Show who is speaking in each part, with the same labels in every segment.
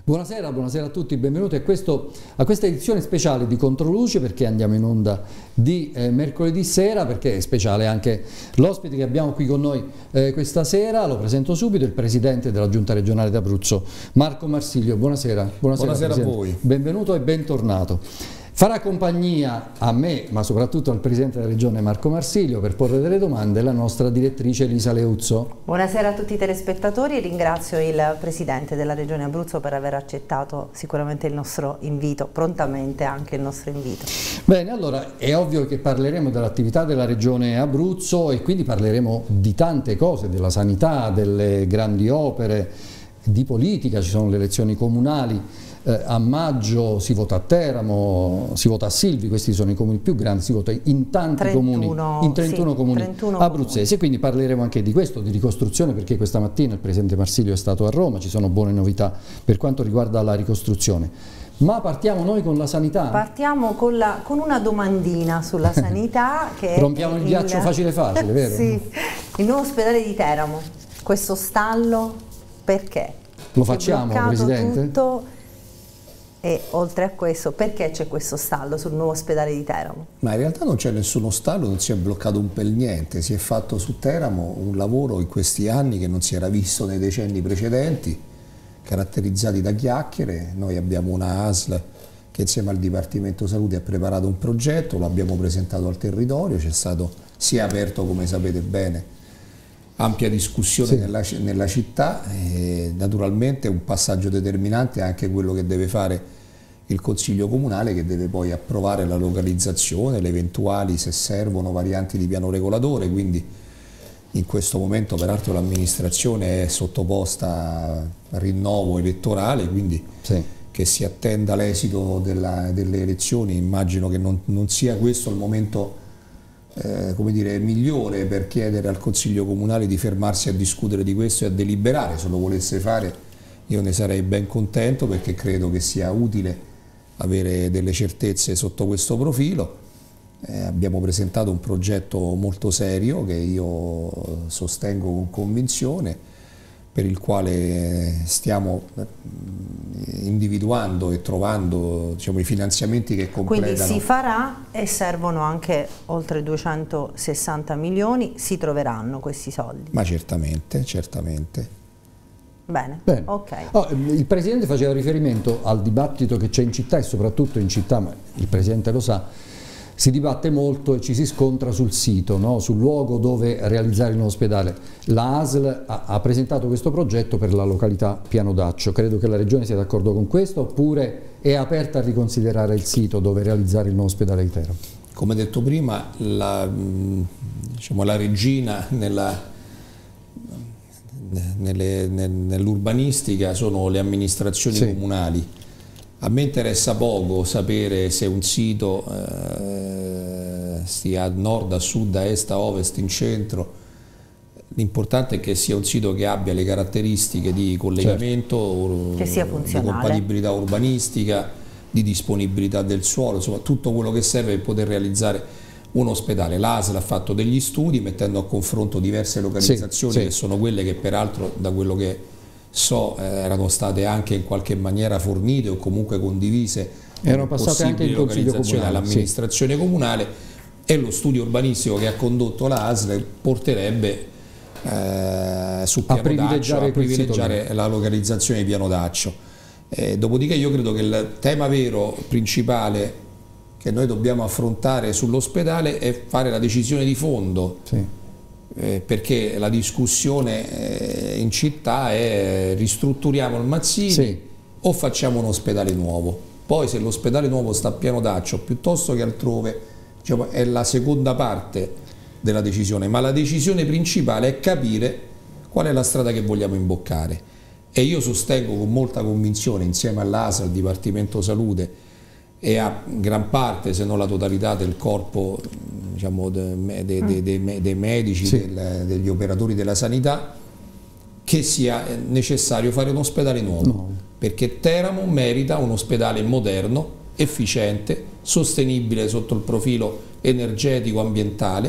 Speaker 1: Buonasera, buonasera a tutti, benvenuti a questa edizione speciale di Controluce, perché andiamo in onda di mercoledì sera, perché è speciale anche l'ospite che abbiamo qui con noi questa sera. Lo presento subito, il Presidente della Giunta regionale d'Abruzzo, Marco Marsiglio. Buonasera.
Speaker 2: Buonasera a voi.
Speaker 1: Benvenuto e bentornato. Farà compagnia a me, ma soprattutto al Presidente della Regione Marco Marsiglio, per porre delle domande, la nostra direttrice Elisa Leuzzo.
Speaker 3: Buonasera a tutti i telespettatori, ringrazio il Presidente della Regione Abruzzo per aver accettato sicuramente il nostro invito, prontamente anche il nostro invito.
Speaker 1: Bene, allora è ovvio che parleremo dell'attività della Regione Abruzzo e quindi parleremo di tante cose, della sanità, delle grandi opere, di politica, ci sono le elezioni comunali. A maggio si vota a Teramo, si vota a Silvi, questi sono i comuni più grandi, si vota in tanti
Speaker 3: 31,
Speaker 1: comuni, in 31
Speaker 3: sì,
Speaker 1: comuni
Speaker 3: 31
Speaker 1: abruzzesi, e quindi parleremo anche di questo, di ricostruzione, perché questa mattina il Presidente Marsiglio è stato a Roma, ci sono buone novità per quanto riguarda la ricostruzione. Ma partiamo noi con la sanità?
Speaker 3: Partiamo con una domandina sulla sanità. Che
Speaker 1: rompiamo il ghiaccio facile facile, vero?
Speaker 3: Sì, il nuovo ospedale di Teramo, questo stallo, perché?
Speaker 1: Lo facciamo, Presidente?
Speaker 3: Tutto. E oltre a questo, perché c'è questo stallo sul nuovo ospedale di Teramo?
Speaker 2: Ma in realtà non c'è nessuno stallo, non si è bloccato un pel niente, si è fatto su Teramo un lavoro in questi anni che non si era visto nei decenni precedenti, caratterizzati da chiacchiere. Noi abbiamo una ASL che insieme al Dipartimento Salute ha preparato un progetto, lo abbiamo presentato al territorio, si è aperto, come sapete bene, ampia discussione sì, nella città, e naturalmente un passaggio determinante è anche quello che deve fare il Consiglio Comunale, che deve poi approvare la localizzazione, le eventuali, se servono, varianti di piano regolatore. Quindi in questo momento peraltro l'amministrazione è sottoposta a rinnovo elettorale, quindi sì, che si attenda l'esito delle elezioni. Immagino che non sia questo il momento come dire, migliore per chiedere al Consiglio Comunale di fermarsi a discutere di questo e a deliberare. Se lo volesse fare io ne sarei ben contento, perché credo che sia utile avere delle certezze sotto questo profilo. Abbiamo presentato un progetto molto serio che io sostengo con convinzione, per il quale stiamo individuando e trovando, diciamo, i finanziamenti che completano.
Speaker 3: Quindi si farà, e servono anche oltre 260 milioni, si troveranno questi soldi?
Speaker 2: Ma certamente, certamente.
Speaker 3: Bene. Ok.
Speaker 1: Il Presidente faceva riferimento al dibattito che c'è in città, e soprattutto in città, ma il Presidente lo sa, si dibatte molto e ci si scontra sul sito, no? Sul luogo dove realizzare il nuovo ospedale. La ASL ha presentato questo progetto per la località Piano d'Accio. Credo che la Regione sia d'accordo con questo, oppure è aperta a riconsiderare il sito dove realizzare il nuovo ospedale di Teramo?
Speaker 2: Come detto prima, la regina nell'urbanistica sono le amministrazioni comunali. A me interessa poco sapere se un sito stia a nord, a sud, a est, a ovest, in centro. L'importante è che sia un sito che abbia le caratteristiche di collegamento,
Speaker 3: che sia funzionale,
Speaker 2: di compatibilità urbanistica, di disponibilità del suolo, insomma tutto quello che serve per poter realizzare un ospedale. L'ASL ha fatto degli studi mettendo a confronto diverse localizzazioni, che sono quelle che peraltro, da quello che so, erano state anche in qualche maniera fornite o comunque condivise,
Speaker 1: erano passate anche in Consiglio Comunale
Speaker 2: all'amministrazione comunale, e lo studio urbanistico che ha condotto la ASL porterebbe su Piano d'Accio a privilegiare la localizzazione di Piano d'Accio. Dopodiché io credo che il tema vero, principale, che noi dobbiamo affrontare sull'ospedale è fare la decisione di fondo. Perché la discussione in città è: ristrutturiamo il Mazzini o facciamo un ospedale nuovo. Poi se l'ospedale nuovo sta a Piano d'Accio piuttosto che altrove, diciamo, è la seconda parte della decisione, ma la decisione principale è capire qual è la strada che vogliamo imboccare. E io sostengo con molta convinzione, insieme all'ASL, al Dipartimento Salute e a gran parte, se non la totalità, del corpo, diciamo, dei medici, degli operatori della sanità, che sia necessario fare un ospedale nuovo, perché Teramo merita un ospedale moderno, efficiente, sostenibile sotto il profilo energetico, ambientale,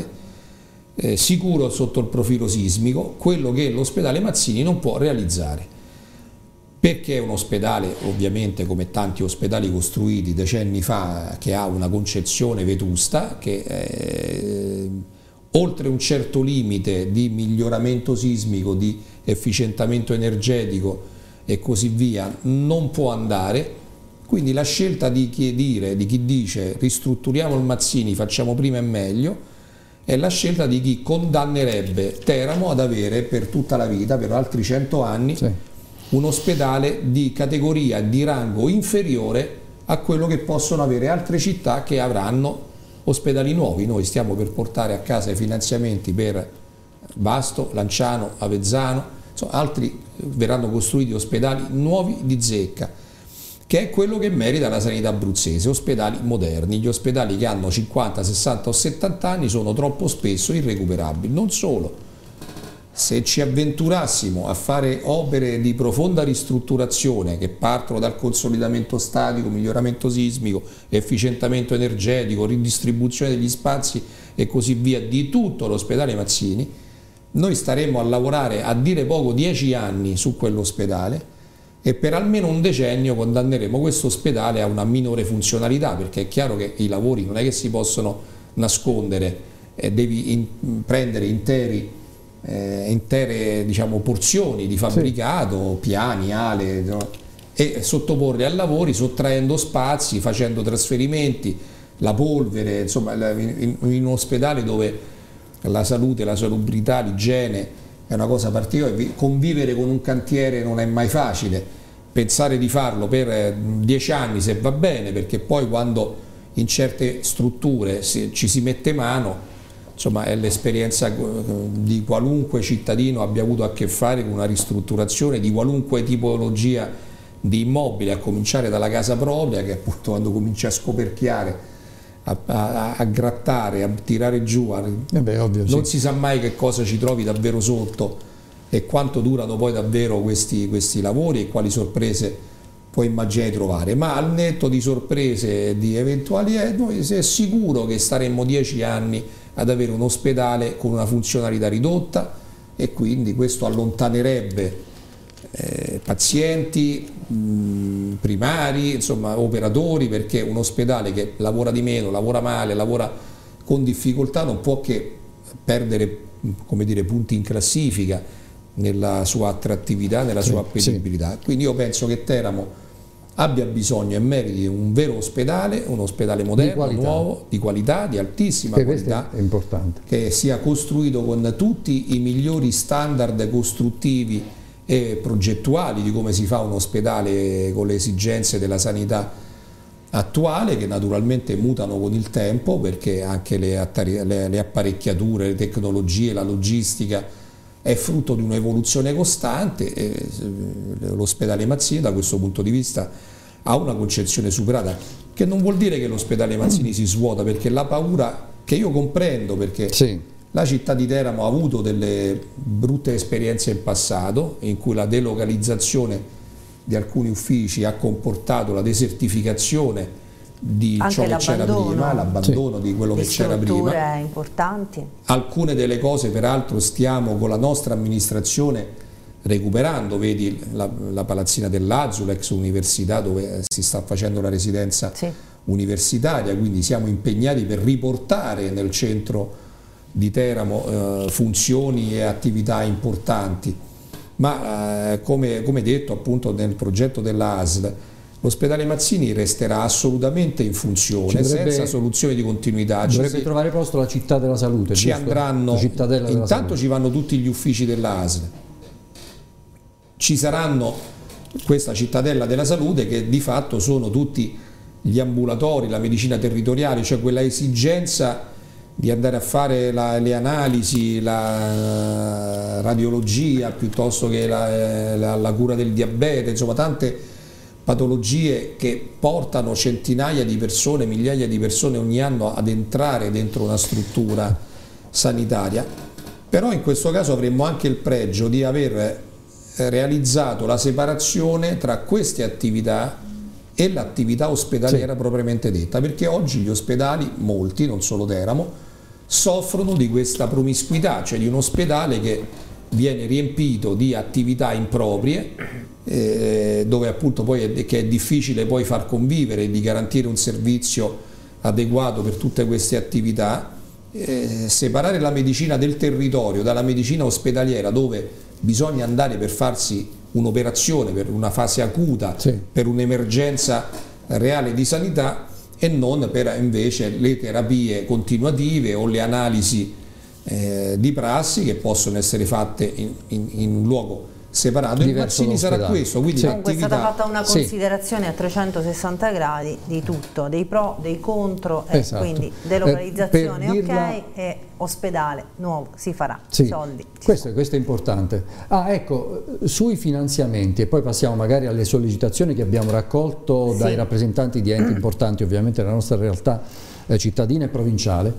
Speaker 2: sicuro sotto il profilo sismico, quello che l'ospedale Mazzini non può realizzare. perché è un ospedale, ovviamente come tanti ospedali costruiti decenni fa, che ha una concezione vetusta, che oltre un certo limite di miglioramento sismico, di efficientamento energetico e così via, non può andare. Quindi la scelta di chi dice ristrutturiamo il Mazzini, facciamo prima e meglio, è la scelta di chi condannerebbe Teramo ad avere per tutta la vita, per altri 100 anni, sì, un ospedale di categoria, di rango inferiore a quello che possono avere altre città che avranno ospedali nuovi. Noi stiamo per portare a casa i finanziamenti per Vasto, Lanciano, Avezzano, insomma, altri verranno costruiti ospedali nuovi di zecca, che è quello che merita la sanità abruzzese, ospedali moderni. Gli ospedali che hanno 50, 60 o 70 anni sono troppo spesso irrecuperabili. Non solo, se ci avventurassimo a fare opere di profonda ristrutturazione che partono dal consolidamento statico, miglioramento sismico, efficientamento energetico, ridistribuzione degli spazi e così via di tutto l'ospedale Mazzini, noi staremmo a lavorare, a dire poco, 10 anni su quell'ospedale, e per almeno un decennio condanneremo questo ospedale a una minore funzionalità, perché è chiaro che i lavori non è che si possono nascondere, devi prendere intere diciamo, porzioni di fabbricato, sì, piani, ale, no? E sottoporli a lavori sottraendo spazi, facendo trasferimenti, la polvere, insomma in un ospedale dove la salute, la salubrità, l'igiene è una cosa particolare. Convivere con un cantiere non è mai facile, pensare di farlo per 10 anni se va bene, perché poi quando in certe strutture ci si mette mano, insomma è l'esperienza di qualunque cittadino abbia avuto a che fare con una ristrutturazione di qualunque tipologia di immobile, a cominciare dalla casa propria, che appunto quando comincia a scoperchiare, a grattare, a tirare giù, ovvio, non si sa mai che cosa ci trovi davvero sotto e quanto durano poi davvero questi lavori e quali sorprese puoi immaginare di trovare. Ma al netto di sorprese e di eventuali, noi è sicuro che staremmo 10 anni ad avere un ospedale con una funzionalità ridotta, e quindi questo allontanerebbe pazienti, primari, insomma operatori, perché un ospedale che lavora di meno, lavora male, lavora con difficoltà non può che perdere, come dire, punti in classifica nella sua attrattività, nella sua appetibilità. Sì. Quindi io penso che Teramo abbia bisogno e meriti un vero ospedale, un ospedale moderno, nuovo, di qualità, di altissima qualità,
Speaker 1: è importante,
Speaker 2: che sia costruito con tutti i migliori standard costruttivi e progettuali di come si fa un ospedale con le esigenze della sanità attuale, che naturalmente mutano con il tempo, perché anche le apparecchiature, le tecnologie, la logistica è frutto di un'evoluzione costante, e l'ospedale Mazzini da questo punto di vista ha una concezione superata, che non vuol dire che l'ospedale Mazzini si svuota, perché la paura, che io comprendo, perché sì, la città di Teramo ha avuto delle brutte esperienze in passato, in cui la delocalizzazione di alcuni uffici ha comportato la desertificazione di
Speaker 3: anche
Speaker 2: ciò che c'era prima, l'abbandono di quello che c'era prima.
Speaker 3: Importanti.
Speaker 2: Alcune delle cose peraltro stiamo con la nostra amministrazione recuperando, vedi la palazzina dell'Azzo, l'ex università dove si sta facendo la residenza universitaria, quindi siamo impegnati per riportare nel centro di Teramo funzioni e attività importanti, ma come detto appunto nel progetto della ASL, l'ospedale Mazzini resterà assolutamente in funzione, senza soluzione di continuità.
Speaker 1: Dovrebbe trovare posto la città della salute.
Speaker 2: Ci andranno, intanto ci vanno tutti gli uffici della ASL, ci saranno questa cittadella della salute che di fatto sono tutti gli ambulatori, la medicina territoriale, cioè quella esigenza di andare a fare le analisi, la radiologia, piuttosto che la cura del diabete, insomma tante patologie che portano centinaia di persone, migliaia di persone ogni anno ad entrare dentro una struttura sanitaria. Però in questo caso avremmo anche il pregio di aver realizzato la separazione tra queste attività e l'attività ospedaliera propriamente detta, perché oggi gli ospedali, molti, non solo Teramo, soffrono di questa promiscuità, cioè di un ospedale che viene riempito di attività improprie dove appunto poi che è difficile poi far convivere e di garantire un servizio adeguato per tutte queste attività, separare la medicina del territorio dalla medicina ospedaliera, dove bisogna andare per farsi un'operazione, per una fase acuta, per un'emergenza reale di sanità, e non per invece le terapie continuative o le analisi di prassi che possono essere fatte in un luogo separato. Il Mazzini sarà questo, quindi
Speaker 3: comunque è stata fatta una considerazione a 360 gradi di tutto, dei pro, dei contro, quindi delocalizzazione ok, e ospedale nuovo si farà, soldi
Speaker 1: questo è importante. Ecco, sui finanziamenti, e poi passiamo magari alle sollecitazioni che abbiamo raccolto dai rappresentanti di enti importanti ovviamente nella nostra realtà cittadina e provinciale.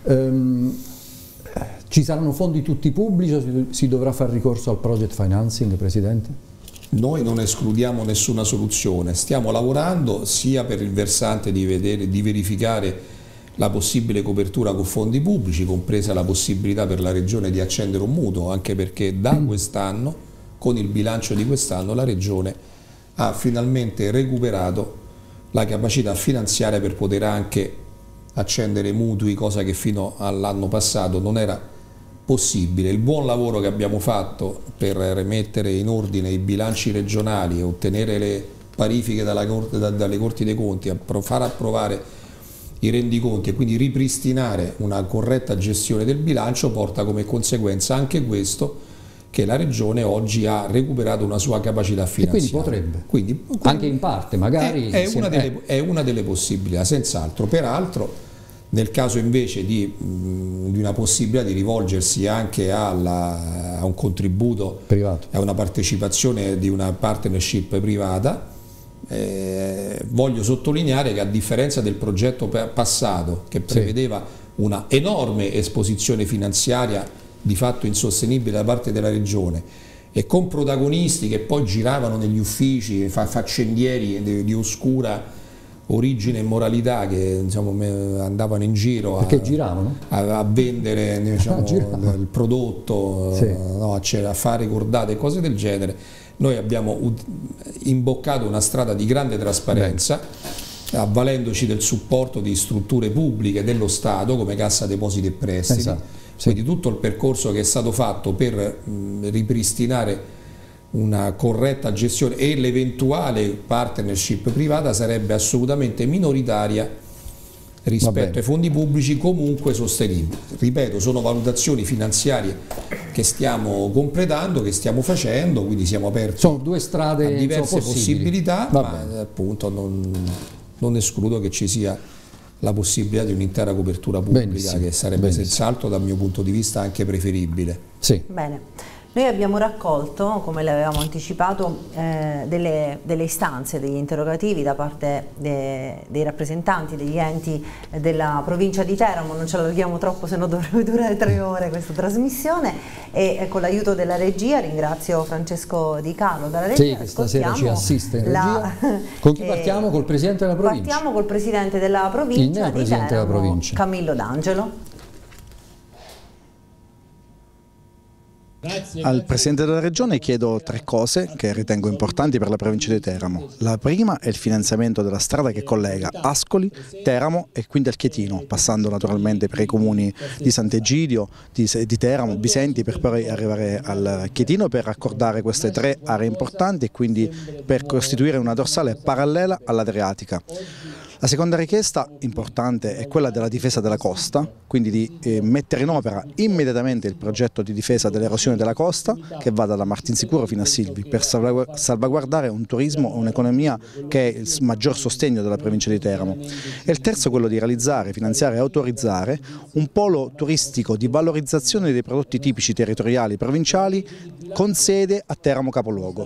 Speaker 1: Ci saranno fondi tutti pubblici o si dovrà fare ricorso al project financing, Presidente?
Speaker 2: Noi non escludiamo nessuna soluzione, stiamo lavorando sia per il versante di verificare la possibile copertura con fondi pubblici, compresa la possibilità per la Regione di accendere un mutuo, anche perché da quest'anno, con il bilancio di quest'anno, la Regione ha finalmente recuperato la capacità finanziaria per poter anche accendere mutui, cosa che fino all'anno passato non era possibile. Il buon lavoro che abbiamo fatto per rimettere in ordine i bilanci regionali e ottenere le parifiche dalle Corti dei Conti, far approvare i rendiconti e quindi ripristinare una corretta gestione del bilancio, porta come conseguenza anche questo, che la Regione oggi ha recuperato una sua capacità finanziaria.
Speaker 1: E quindi potrebbe, anche in parte magari...
Speaker 2: È una delle possibilità, senz'altro. Peraltro, nel caso invece di una possibilità di rivolgersi anche a un contributo privato, a una partecipazione di una partnership privata, voglio sottolineare che, a differenza del progetto passato, che prevedeva una enorme esposizione finanziaria di fatto insostenibile da parte della Regione, e con protagonisti che poi giravano negli uffici, faccendieri di oscura origine e moralità, che andavano in giro a vendere il prodotto, a fare cordate e cose del genere. Noi abbiamo imboccato una strada di grande trasparenza, avvalendoci del supporto di strutture pubbliche dello Stato come Cassa Depositi e Prestiti. Quindi tutto il percorso che è stato fatto per ripristinare una corretta gestione e l'eventuale partnership privata sarebbe assolutamente minoritaria rispetto ai fondi pubblici, comunque sostenibili. Ripeto, sono valutazioni finanziarie che stiamo completando, che stiamo facendo, quindi siamo aperti a diverse possibilità, ma appunto non escludo che ci sia la possibilità di un'intera copertura pubblica, che sarebbe senz'altro dal mio punto di vista anche preferibile.
Speaker 3: Bene. Noi abbiamo raccolto, come le avevamo anticipato, delle istanze, degli interrogativi da parte dei rappresentanti degli enti della provincia di Teramo. Non ci allarghiamo troppo, se no dovrebbe durare 3 ore questa trasmissione, e con l'aiuto della regia ringrazio Francesco Di Carlo dalla regia.
Speaker 1: Che stasera ci assiste in regia. Con chi partiamo? Col Presidente della Provincia?
Speaker 3: Partiamo col Presidente della Provincia,
Speaker 1: il neopresidente della Provincia,
Speaker 3: Camillo D'Angelo.
Speaker 4: Al Presidente della Regione chiedo 3 cose che ritengo importanti per la provincia di Teramo. La prima è il finanziamento della strada che collega Ascoli, Teramo e quindi Alchietino, passando naturalmente per i comuni di Sant'Egidio, di Teramo, Bisenti, per poi arrivare al Chietino, per raccordare queste 3 aree importanti e quindi per costituire una dorsale parallela all'Adriatica. La seconda richiesta importante è quella della difesa della costa, quindi di mettere in opera immediatamente il progetto di difesa dell'erosione della costa, che va dalla Martinsicuro fino a Silvi, per salvaguardare un turismo e un'economia che è il maggior sostegno della provincia di Teramo. E il terzo è quello di realizzare, finanziare e autorizzare un polo turistico di valorizzazione dei prodotti tipici territoriali provinciali con sede a Teramo capoluogo.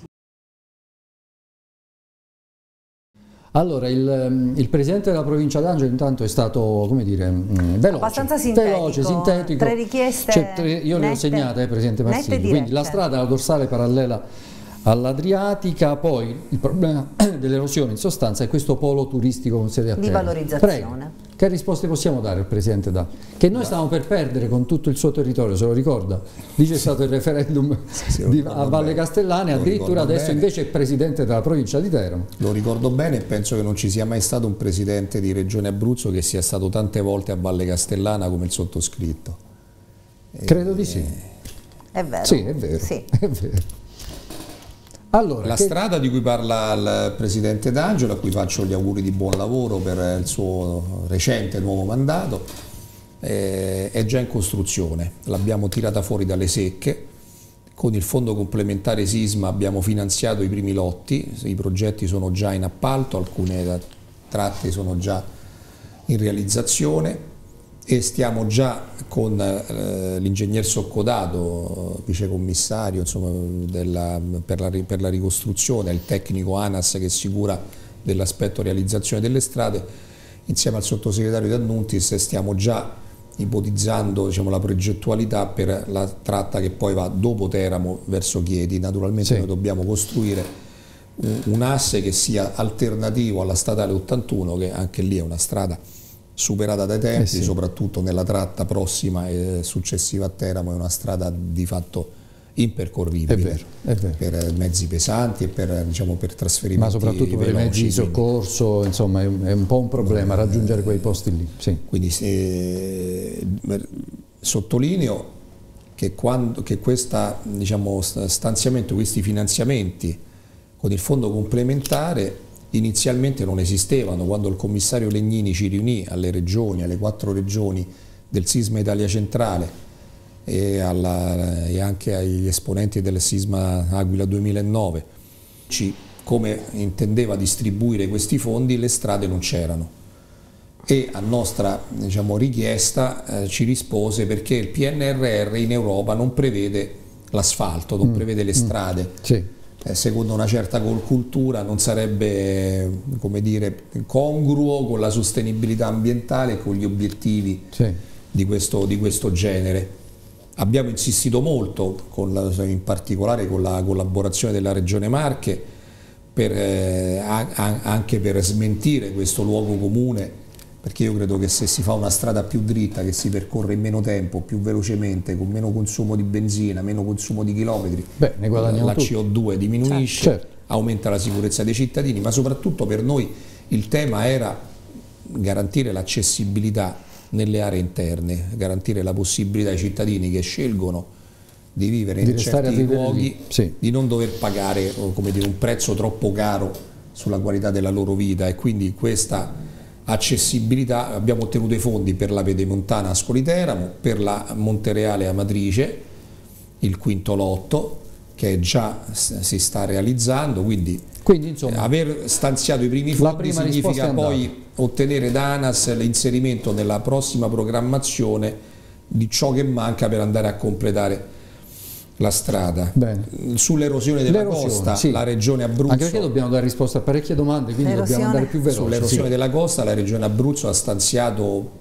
Speaker 1: Allora, il Presidente della Provincia d'Angelo intanto è stato, come dire, veloce,
Speaker 3: abbastanza sintetico. 3 richieste
Speaker 1: io le ho segnate, Presidente Marsini, quindi la strada, la dorsale parallela all'Adriatica. Poi il problema dell'erosione in sostanza è questo polo turistico con sede a
Speaker 3: Di
Speaker 1: Teramo.
Speaker 3: valorizzazione.
Speaker 1: Prego. Che risposte possiamo dare al Presidente D'Angelo? Che noi stavamo per perdere con tutto il suo territorio, se lo ricorda? Lì c'è stato il referendum a Valle Castellana e addirittura adesso invece è Presidente della provincia di Teramo.
Speaker 2: Lo ricordo bene e penso che non ci sia mai stato un Presidente di Regione Abruzzo che sia stato tante volte a Valle Castellana come il sottoscritto.
Speaker 1: Credo di sì.
Speaker 3: È vero.
Speaker 1: Sì, è vero.
Speaker 3: Sì.
Speaker 1: È vero. Allora,
Speaker 2: la strada di cui parla il Presidente D'Angelo, a cui faccio gli auguri di buon lavoro per il suo recente nuovo mandato, è già in costruzione, l'abbiamo tirata fuori dalle secche, con il fondo complementare Sisma abbiamo finanziato i primi lotti, i progetti sono già in appalto, alcune tratte sono già in realizzazione e stiamo già con l'ingegner Soccodato, vicecommissario per la ricostruzione, il tecnico ANAS che si cura dell'aspetto realizzazione delle strade, insieme al sottosegretario D'Annuntis stiamo già ipotizzando, diciamo, la progettualità per la tratta che poi va dopo Teramo verso Chieti. Naturalmente noi dobbiamo costruire un asse che sia alternativo alla statale 81, che anche lì è una strada superata dai tempi, soprattutto nella tratta prossima e successiva a Teramo, è una strada di fatto impercorribile per mezzi pesanti e per, diciamo, per trasferimenti,
Speaker 1: ma soprattutto per i mezzi di soccorso, insomma è un po' un problema raggiungere quei posti lì. Sì.
Speaker 2: Quindi sottolineo che questo, diciamo, stanziamento, questi finanziamenti con il fondo complementare inizialmente non esistevano. Quando il commissario Legnini ci riunì alle regioni, alle 4 regioni del Sisma Italia Centrale e anche agli esponenti del Sisma Aquila 2009, come intendeva distribuire questi fondi, le strade non c'erano e a nostra, diciamo, richiesta ci rispose perché il PNRR in Europa non prevede l'asfalto, non prevede le strade.
Speaker 1: Sì.
Speaker 2: Secondo una certa cultura non sarebbe, come dire, congruo con la sostenibilità ambientale e con gli obiettivi di questo genere. Abbiamo insistito molto, in particolare con la collaborazione della Regione Marche, anche per smentire questo luogo comune, perché io credo che se si fa una strada più dritta, che si percorre in meno tempo, più velocemente, con meno consumo di benzina, meno consumo di chilometri,
Speaker 1: ne guadagniamo
Speaker 2: la
Speaker 1: tutti.
Speaker 2: CO2 diminuisce, aumenta la sicurezza dei cittadini, ma soprattutto per noi il tema era garantire l'accessibilità nelle aree interne, garantire la possibilità ai cittadini che scelgono di vivere in certi luoghi di non dover pagare, come dire, un prezzo troppo caro sulla qualità della loro vita, e quindi questa accessibilità abbiamo ottenuto i fondi per la Pedemontana Ascoli Teramo, per la Montereale Amatrice, il quinto lotto che già si sta realizzando, quindi insomma, aver stanziato i primi fondi significa poi ottenere da ANAS l'inserimento nella prossima programmazione di ciò che manca per andare a completare la strada. Sull'erosione della costa, la Regione Abruzzo,
Speaker 1: anche perché dobbiamo dare risposta a parecchie domande, quindi dobbiamo andare più veloci.
Speaker 2: Sull'erosione della costa la Regione Abruzzo ha stanziato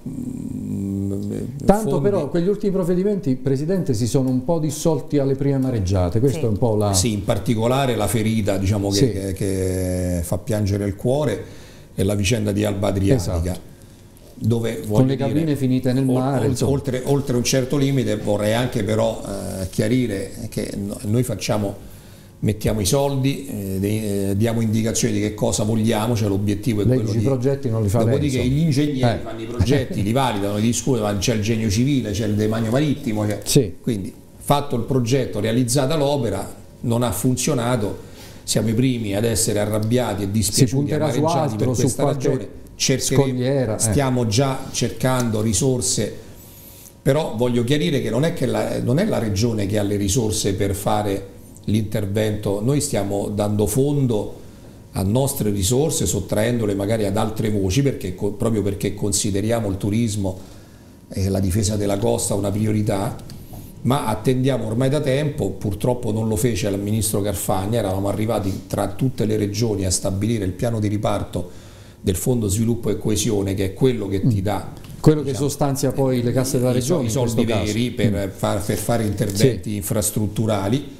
Speaker 1: tanto
Speaker 2: fondi.
Speaker 1: Però quegli ultimi provvedimenti, Presidente, si sono un po' dissolti alle prime mareggiate, questo è un po' la...
Speaker 2: Sì, in particolare la ferita, diciamo, che fa piangere il cuore è la vicenda di Alba Adriatica. Dove,
Speaker 1: con le cabine finite nel mare,
Speaker 2: oltre un certo limite. Vorrei anche però chiarire che noi mettiamo i soldi, diamo indicazioni di che cosa vogliamo, cioè l'obiettivo è quello di...
Speaker 1: progetti non li fa
Speaker 2: dopodiché gli ingegneri fanno i progetti, li validano, li discutono, c'è il genio civile, c'è il demanio marittimo, quindi fatto il progetto, realizzata l'opera, non ha funzionato, siamo i primi ad essere arrabbiati e dispiaciuti, amareggiati per questa ragione. Stiamo già cercando risorse, però voglio chiarire che non è la Regione che ha le risorse per fare l'intervento, noi stiamo dando fondo a nostre risorse, sottraendole magari ad altre voci, proprio perché consideriamo il turismo e la difesa della costa una priorità, ma attendiamo ormai da tempo, purtroppo non lo fece il ministro Carfagna, eravamo arrivati tra tutte le regioni a stabilire il piano di riparto del Fondo Sviluppo e Coesione, che è quello che ti dà,
Speaker 1: quello che sostanzia poi le casse della regione,
Speaker 2: i soldi veri per fare interventi infrastrutturali.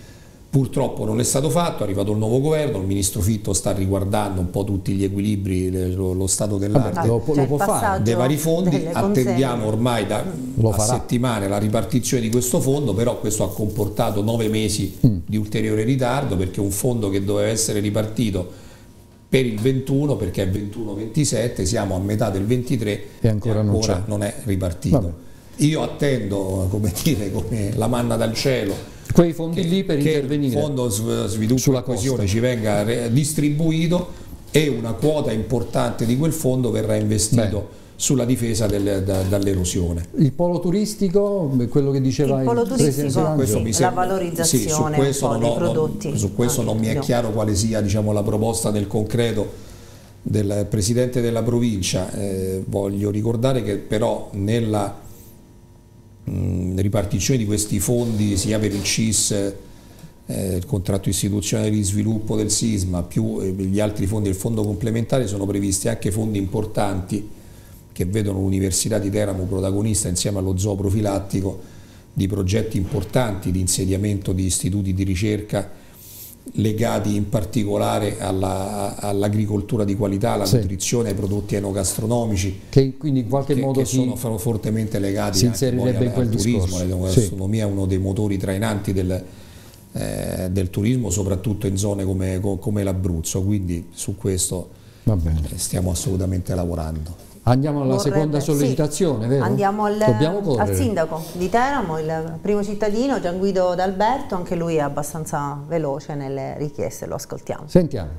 Speaker 2: Purtroppo non è stato fatto, è arrivato il nuovo governo, il ministro Fitto sta riguardando un po' tutti gli equilibri, lo stato dell'arte
Speaker 1: lo può fare
Speaker 2: dei vari fondi. Attendiamo ormai da settimane la ripartizione di questo fondo, però questo ha comportato 9 mesi di ulteriore ritardo, perché un fondo che doveva essere ripartito per il 21, perché è 21-27, siamo a metà del 23 e ancora non è ripartito. Vabbè. Io attendo, come dire, come la manna dal cielo,
Speaker 1: quei fondi lì per intervenire.
Speaker 2: Il fondo sviluppo e coesione ci venga distribuito e una quota importante di quel fondo verrà investito sulla difesa dall'erosione.
Speaker 1: Il polo turistico, quello che diceva il polo turistico,
Speaker 3: la valorizzazione dei prodotti.
Speaker 2: Su questo non mi è chiaro quale sia, diciamo, la proposta nel concreto del Presidente della provincia. Voglio ricordare che però nella ripartizione di questi fondi, sia per il CIS, il contratto istituzionale di sviluppo del sisma, più gli altri fondi del fondo complementare, sono previsti anche fondi importanti che vedono l'Università di Teramo protagonista insieme allo zoo profilattico di progetti importanti di insediamento di istituti di ricerca legati in particolare all'agricoltura di qualità, alla nutrizione, ai prodotti enogastronomici,
Speaker 1: che quindi in qualche modo
Speaker 2: sono fortemente legati anche al turismo. La gastronomia è uno dei motori trainanti del turismo, soprattutto in zone come l'Abruzzo, quindi su questo stiamo assolutamente lavorando.
Speaker 1: Andiamo alla seconda sollecitazione, vero?
Speaker 3: Andiamo al sindaco di Teramo, il primo cittadino, Gianguido D'Alberto, anche lui è abbastanza veloce nelle richieste, lo ascoltiamo.
Speaker 1: Sentiamo.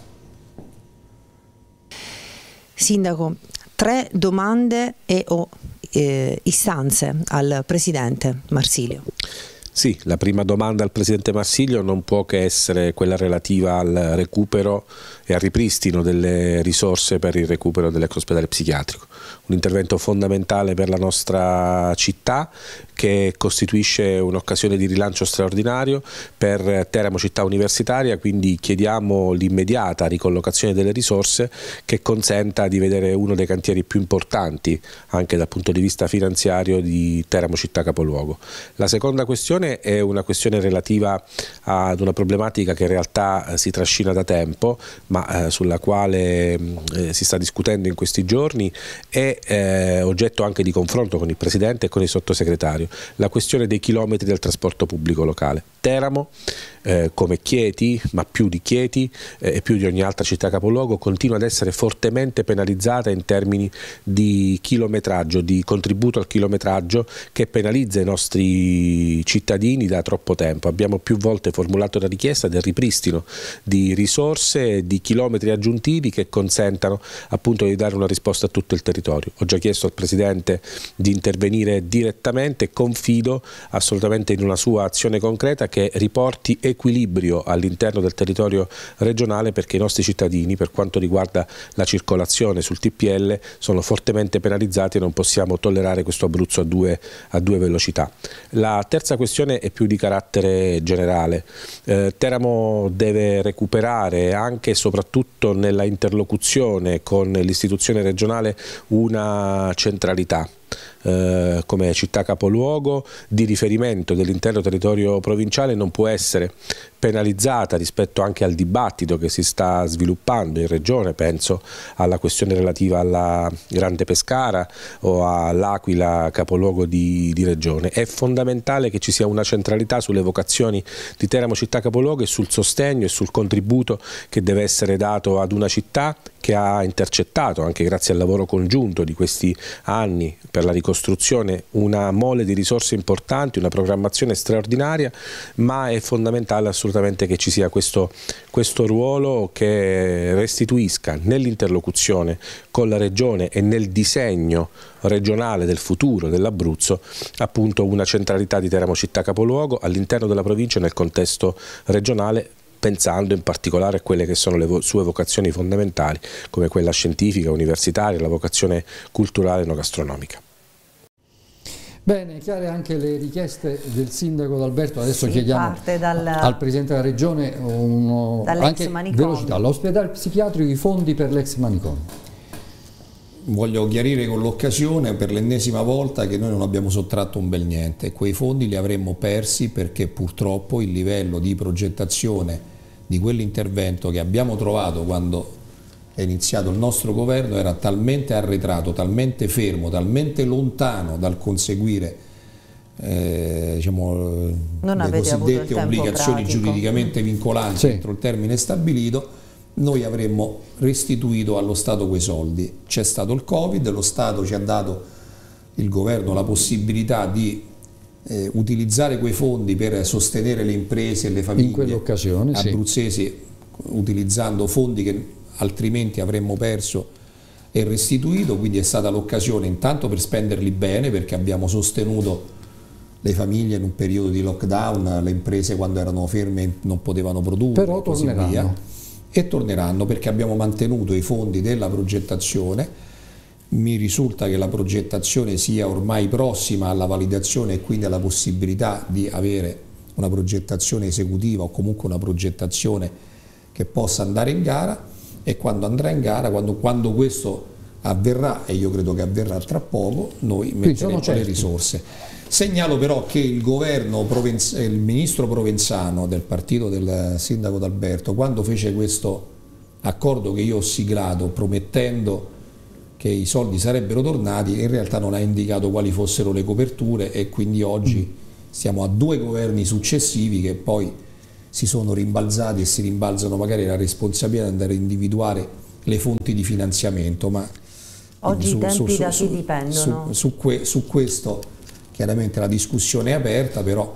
Speaker 3: Sindaco, 3 domande o istanze al Presidente Marsilio.
Speaker 5: Sì, la prima domanda al Presidente Marsilio non può che essere quella relativa al recupero e al ripristino delle risorse per il recupero dell'ex ospedale psichiatrico. Un intervento fondamentale per la nostra città, che costituisce un'occasione di rilancio straordinario per Teramo città universitaria, quindi chiediamo l'immediata ricollocazione delle risorse che consenta di vedere uno dei cantieri più importanti anche dal punto di vista finanziario di Teramo città capoluogo. La seconda questione è una questione relativa ad una problematica che in realtà si trascina da tempo, ma sulla quale si sta discutendo in questi giorni, è oggetto anche di confronto con il Presidente e con il Sottosegretario. La questione dei chilometri del trasporto pubblico locale. Teramo, come Chieti, ma più di Chieti e più di ogni altra città capoluogo, continua ad essere fortemente penalizzata in termini di chilometraggio, di contributo al chilometraggio, che penalizza i nostri cittadini da troppo tempo. Abbiamo più volte formulato la richiesta del ripristino di risorse e di chilometri aggiuntivi che consentano appunto di dare una risposta a tutto il territorio. Ho già chiesto al Presidente di intervenire direttamente e confido assolutamente in una sua azione concreta che riporti equilibrio all'interno del territorio regionale, perché i nostri cittadini, per quanto riguarda la circolazione sul TPL, sono fortemente penalizzati e non possiamo tollerare questo Abruzzo a due velocità. La terza questione è più di carattere generale. Teramo deve recuperare anche e soprattutto nella interlocuzione con l'istituzione regionale una centralità. Come città capoluogo di riferimento dell'intero territorio provinciale non può essere penalizzata rispetto anche al dibattito che si sta sviluppando in regione. Penso alla questione relativa alla Grande Pescara o all'Aquila capoluogo di regione. È fondamentale che ci sia una centralità sulle vocazioni di Teramo città capoluogo e sul sostegno e sul contributo che deve essere dato ad una città che ha intercettato, anche grazie al lavoro congiunto di questi anni per la ricostruzione, una mole di risorse importanti, una programmazione straordinaria, ma è fondamentale assolutamente che ci sia questo ruolo che restituisca nell'interlocuzione con la regione e nel disegno regionale del futuro dell'Abruzzo appunto una centralità di Teramo città capoluogo all'interno della provincia e nel contesto regionale, pensando in particolare a quelle che sono le sue vocazioni fondamentali, come quella scientifica, universitaria, la vocazione culturale e enogastronomica.
Speaker 1: Bene, chiare anche le richieste del sindaco D'Alberto. Adesso chiediamo al Presidente della Regione anche velocità, all'ospedale psichiatrico, i fondi per l'ex manicomio.
Speaker 2: voglio chiarire con l'occasione per l'ennesima volta che noi non abbiamo sottratto un bel niente. Quei fondi li avremmo persi perché purtroppo il livello di progettazione di quell'intervento che abbiamo trovato quando è iniziato il nostro governo era talmente arretrato, talmente fermo, talmente lontano dal conseguire diciamo, le cosiddette obbligazioni giuridicamente vincolanti entro il termine stabilito. Noi avremmo restituito allo Stato quei soldi. C'è stato il Covid, lo Stato ci ha dato, il governo, la possibilità di utilizzare quei fondi per sostenere le imprese e le famiglie abruzzesi, utilizzando fondi che altrimenti avremmo perso e restituito, quindi è stata l'occasione intanto per spenderli bene, perché abbiamo sostenuto le famiglie in un periodo di lockdown, le imprese quando erano ferme non potevano produrre,
Speaker 1: però
Speaker 2: così via. E torneranno perché abbiamo mantenuto i fondi della progettazione. Mi risulta che la progettazione sia ormai prossima alla validazione e quindi alla possibilità di avere una progettazione esecutiva o comunque una progettazione che possa andare in gara, e quando andrà in gara, quando questo avverrà, e io credo che avverrà tra poco, noi metteremo le risorse. Segnalo però che il governo, il ministro Provenzano del partito del sindaco D'Alberto, quando fece questo accordo che io ho siglato promettendo che i soldi sarebbero tornati, in realtà non ha indicato quali fossero le coperture, e quindi oggi stiamo a 2 governi successivi che poi si sono rimbalzati e si rimbalzano magari la responsabilità di andare a individuare le fonti di finanziamento. Ma
Speaker 3: oggi i tempi da chi dipendono?
Speaker 2: Su questo chiaramente la discussione è aperta, però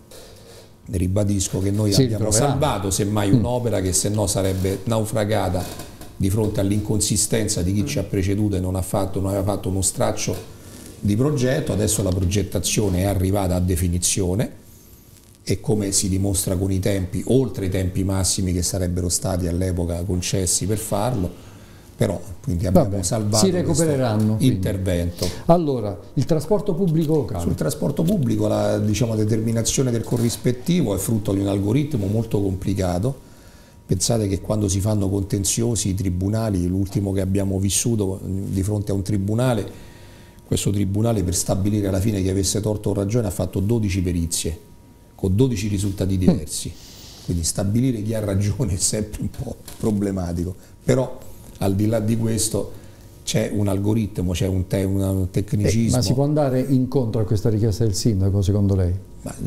Speaker 2: ribadisco che noi abbiamo salvato semmai un'opera che se no sarebbe naufragata di fronte all'inconsistenza di chi ci ha preceduto e non aveva fatto uno straccio di progetto. Adesso la progettazione è arrivata a definizione e, come si dimostra con i tempi, oltre i tempi massimi che sarebbero stati all'epoca concessi per farlo, però quindi abbiamo salvato,
Speaker 1: si recupereranno
Speaker 2: intervento.
Speaker 1: Allora, il trasporto pubblico locale.
Speaker 2: Sul trasporto pubblico la determinazione del corrispettivo è frutto di un algoritmo molto complicato. Pensate che quando si fanno contenziosi i tribunali, l'ultimo che abbiamo vissuto di fronte a un tribunale, questo tribunale per stabilire alla fine chi avesse torto o ragione ha fatto 12 perizie con 12 risultati diversi, quindi stabilire chi ha ragione è sempre un po' problematico, però al di là di questo c'è un algoritmo, c'è un tecnicismo.
Speaker 1: Ma si può andare incontro a questa richiesta del sindaco, secondo lei?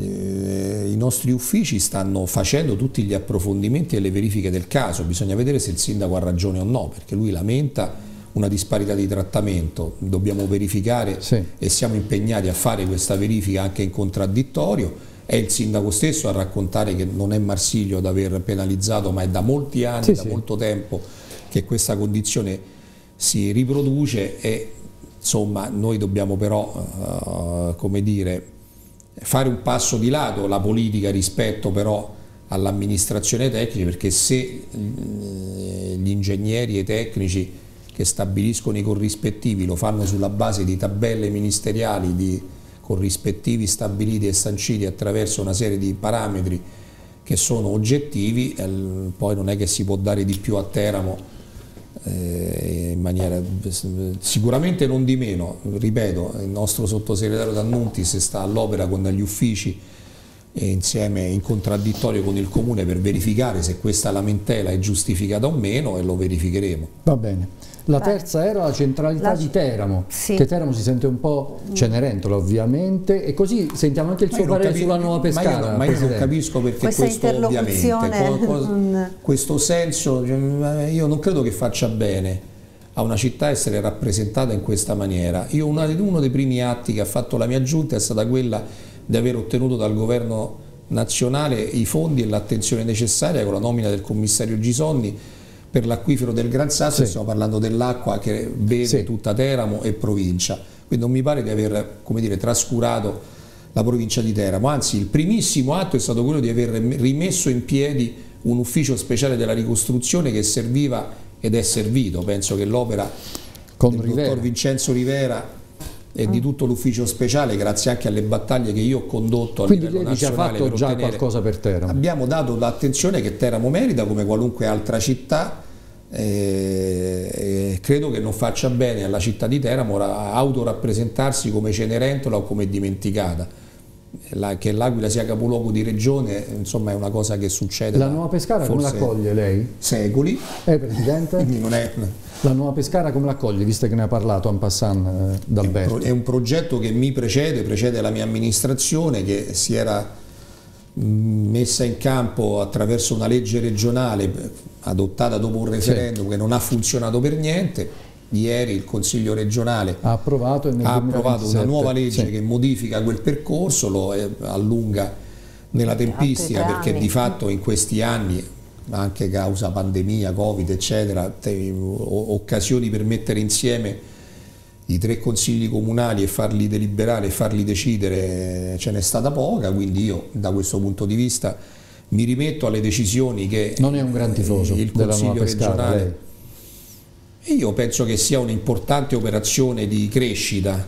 Speaker 2: I nostri uffici stanno facendo tutti gli approfondimenti e le verifiche del caso, bisogna vedere se il sindaco ha ragione o no, perché lui lamenta una disparità di trattamento, dobbiamo verificare e siamo impegnati a fare questa verifica anche in contraddittorio. È il sindaco stesso a raccontare che non è Marsiglio ad aver penalizzato, ma è da molti anni, molto tempo che questa condizione si riproduce, e insomma noi dobbiamo però come dire, fare un passo di lato la politica rispetto però all'amministrazione tecnica, perché se gli ingegneri e i tecnici che stabiliscono i corrispettivi lo fanno sulla base di tabelle ministeriali di corrispettivi stabiliti e sanciti attraverso una serie di parametri che sono oggettivi, poi non è che si può dare di più a Teramo in maniera, sicuramente non di meno, ripeto, il nostro sottosegretario D'Annuntis sta all'opera con gli uffici e insieme in contraddittorio con il comune per verificare se questa lamentela è giustificata o meno, e lo verificheremo.
Speaker 1: Va bene. La terza era la centralità di Teramo, che Teramo si sente un po' Cenerentola ovviamente, e così sentiamo anche il suo parere sulla nuova Pescara.
Speaker 2: Ma io non capisco perché questo ovviamente, questo senso, io non credo che faccia bene a una città essere rappresentata in questa maniera. Uno dei primi atti che ha fatto la mia giunta è stata quella di aver ottenuto dal governo nazionale i fondi e l'attenzione necessaria con la nomina del commissario Gisonni per l'acquifero del Gran Sasso. Stiamo parlando dell'acqua che beve tutta Teramo e provincia, quindi non mi pare di aver, come dire, trascurato la provincia di Teramo, anzi il primissimo atto è stato quello di aver rimesso in piedi un ufficio speciale della ricostruzione che serviva ed è servito. Penso che l'opera del dottor Vincenzo Rivera e di tutto l'ufficio speciale, grazie anche alle battaglie che io ho condotto a livello nazionale,
Speaker 1: ha fatto già qualcosa per Teramo.
Speaker 2: Abbiamo dato l'attenzione che Teramo merita, come qualunque altra città, credo che non faccia bene alla città di Teramo autorappresentarsi come Cenerentola o come dimenticata. Che l'Aquila sia capoluogo di regione, insomma, è una cosa che succede.
Speaker 1: La Nuova Pescara come l'accoglie lei?
Speaker 2: Secoli.
Speaker 1: Presidente?
Speaker 2: Quindi non è...
Speaker 1: La Nuova Pescara come l'accoglie, visto che ne ha parlato en passant d'Alberto?
Speaker 2: È un progetto che mi precede la mia amministrazione, che si era messa in campo attraverso una legge regionale adottata dopo un referendum che non ha funzionato per niente. Ieri il Consiglio regionale
Speaker 1: ha approvato
Speaker 2: una nuova legge che modifica quel percorso, lo allunga nella tempistica, perché di fatto in questi anni, anche causa pandemia, Covid eccetera, occasioni per mettere insieme i 3 consigli comunali e farli deliberare e farli decidere ce n'è stata poca, quindi io da questo punto di vista mi rimetto alle decisioni che
Speaker 1: non è un gran tifoso
Speaker 2: il Consiglio regionale. Io penso che sia un'importante operazione di crescita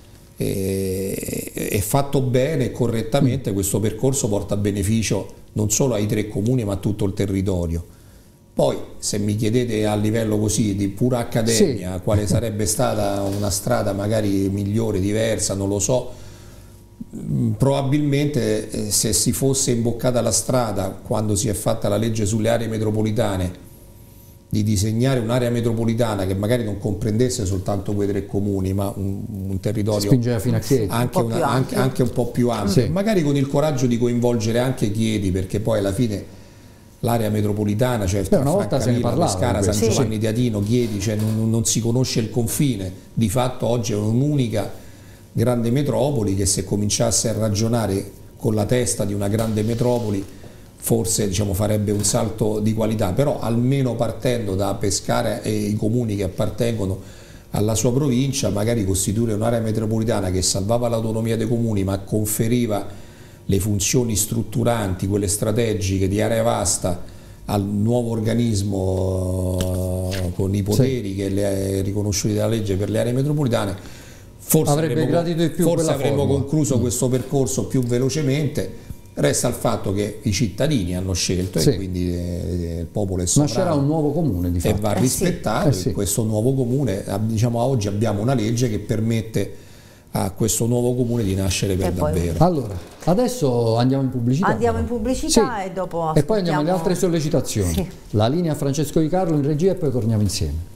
Speaker 2: e fatto bene e correttamente questo percorso porta beneficio non solo ai 3 comuni ma a tutto il territorio. Poi se mi chiedete a livello così di pura accademia quale sarebbe stata una strada magari migliore, diversa, non lo so, probabilmente se si fosse imboccata la strada quando si è fatta la legge sulle aree metropolitane di disegnare un'area metropolitana che magari non comprendesse soltanto quei 3 comuni, ma un territorio
Speaker 1: spingeva fino a Chieti,
Speaker 2: anche un po' più ampio, magari con il coraggio di coinvolgere anche Chieti, perché poi alla fine l'area metropolitana, cioè
Speaker 1: una volta se ne parlava,
Speaker 2: Pescara, San Giovanni di Adino, Chieti, cioè non si conosce il confine, di fatto oggi è un'unica grande metropoli che se cominciasse a ragionare con la testa di una grande metropoli forse farebbe un salto di qualità, però almeno partendo da Pescara e i comuni che appartengono alla sua provincia, magari costituire un'area metropolitana che salvava l'autonomia dei comuni ma conferiva le funzioni strutturanti, quelle strategiche di area vasta al nuovo organismo con i poteri che le è riconosciuti dalla legge per le aree metropolitane, forse avremmo concluso questo percorso più velocemente. Resta il fatto che i cittadini hanno scelto e quindi il popolo è sovrano.
Speaker 1: Nascerà un nuovo comune di fatto.
Speaker 2: E va rispettato. In questo nuovo comune, oggi abbiamo una legge che permette a questo nuovo comune di nascere per davvero.
Speaker 1: Allora, adesso andiamo in pubblicità.
Speaker 3: Andiamo in pubblicità e dopo
Speaker 1: e poi andiamo alle altre sollecitazioni. La linea a Francesco Di Carlo in regia e poi torniamo insieme.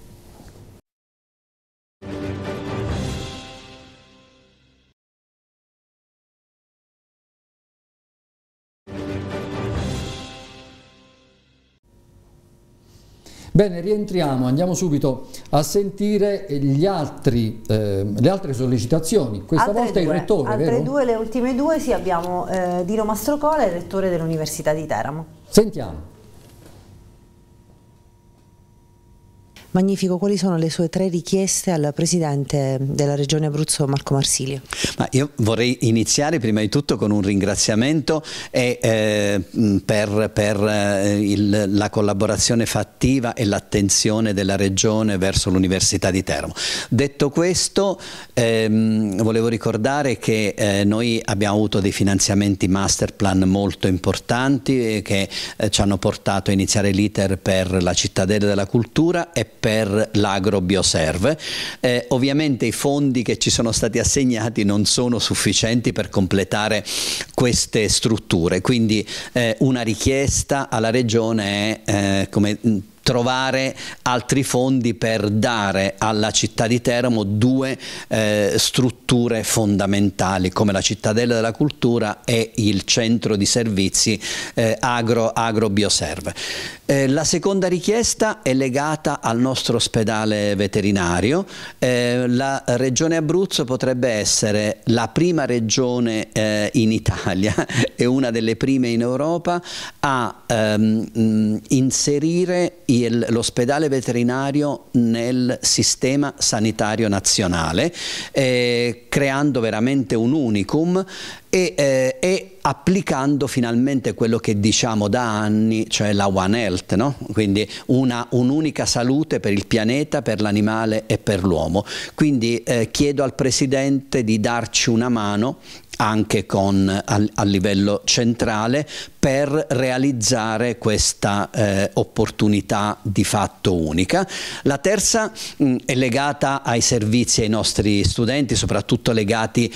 Speaker 1: Bene, rientriamo, andiamo subito a sentire le altre sollecitazioni, questa volta il rettore,
Speaker 3: altre due, le ultime due, sì, abbiamo Dino Mastrocola, il rettore dell'Università di Teramo.
Speaker 1: Sentiamo.
Speaker 3: Magnifico, quali sono le sue 3 richieste al Presidente della Regione Abruzzo Marco Marsilio?
Speaker 6: Ma io vorrei iniziare prima di tutto con un ringraziamento per la collaborazione fattiva e l'attenzione della Regione verso l'Università di Teramo. Detto questo, volevo ricordare che noi abbiamo avuto dei finanziamenti master plan molto importanti che ci hanno portato a iniziare l'iter per la Cittadella della Cultura e per l'AgroBioserve. Ovviamente i fondi che ci sono stati assegnati non sono sufficienti per completare queste strutture, quindi una richiesta alla Regione è trovare altri fondi per dare alla città di Teramo 2 strutture fondamentali come la Cittadella della Cultura e il centro di servizi AgroBioserve. La seconda richiesta è legata al nostro ospedale veterinario. La Regione Abruzzo potrebbe essere la prima regione in Italia e una delle prime in Europa a inserire l'ospedale veterinario nel sistema sanitario nazionale, creando veramente un unicum e applicando finalmente quello che diciamo da anni, cioè la One Health, no? Quindi un'unica salute per il pianeta, per l'animale e per l'uomo. Quindi chiedo al Presidente di darci una mano anche a livello centrale per realizzare questa opportunità di fatto unica. La terza è legata ai servizi ai nostri studenti, soprattutto legati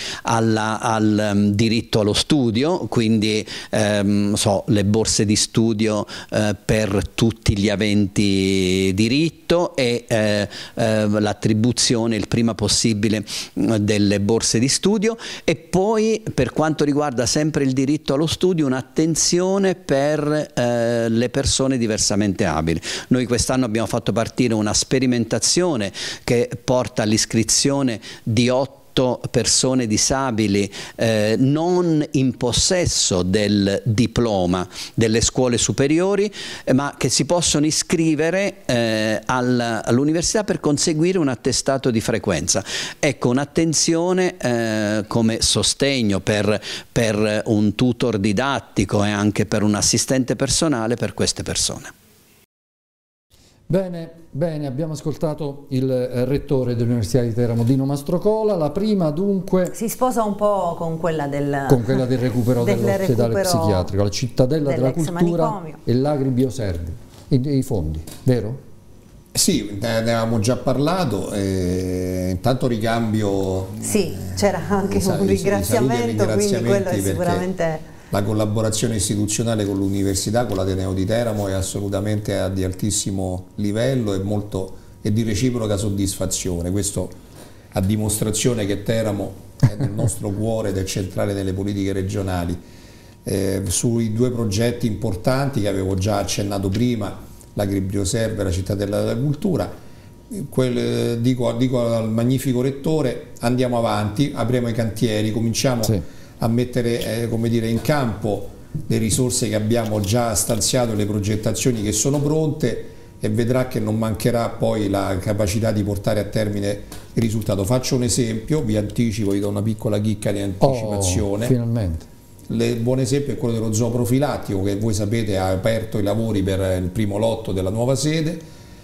Speaker 6: al diritto allo studio, quindi le borse di studio per tutti gli aventi diritto e l'attribuzione il prima possibile delle borse di studio, e poi per quanto riguarda sempre il diritto allo studio un'attenzione per le persone diversamente abili. Noi quest'anno abbiamo fatto partire una sperimentazione che porta all'iscrizione di 8 persone disabili non in possesso del diploma delle scuole superiori, ma che si possono iscrivere all'università per conseguire un attestato di frequenza. Ecco, un'attenzione come sostegno per un tutor didattico e anche per un assistente personale per queste persone.
Speaker 1: Bene, bene, abbiamo ascoltato il rettore dell'Università di Teramo, Dino Mastrocola. La prima dunque
Speaker 3: si sposa un po' con quella del
Speaker 1: recupero dell'ospedale psichiatrico, la cittadella della cultura manicomio. E l'Agri Bioservi, i fondi, vero?
Speaker 2: Sì, ne avevamo già parlato, intanto ricambio.
Speaker 3: Sì, c'era anche un ringraziamento, quindi quello è sicuramente.
Speaker 2: La collaborazione istituzionale con l'Università, con l'Ateneo di Teramo, è assolutamente di altissimo livello e di reciproca soddisfazione. Questo a dimostrazione che Teramo è nel nostro cuore ed è centrale nelle politiche regionali. Sui 2 progetti importanti che avevo già accennato prima, l'Agribioserve e la cittadella della cultura, dico al magnifico rettore: andiamo avanti, apriamo i cantieri, cominciamo. Sì. A mettere in campo le risorse che abbiamo già stanziato, le progettazioni che sono pronte, e vedrà che non mancherà poi la capacità di portare a termine il risultato. Faccio un esempio, vi anticipo, vi do una piccola chicca di anticipazione.
Speaker 1: Finalmente.
Speaker 2: Il buon esempio è quello dello zooprofilattico, che voi sapete ha aperto i lavori per il primo lotto della nuova sede.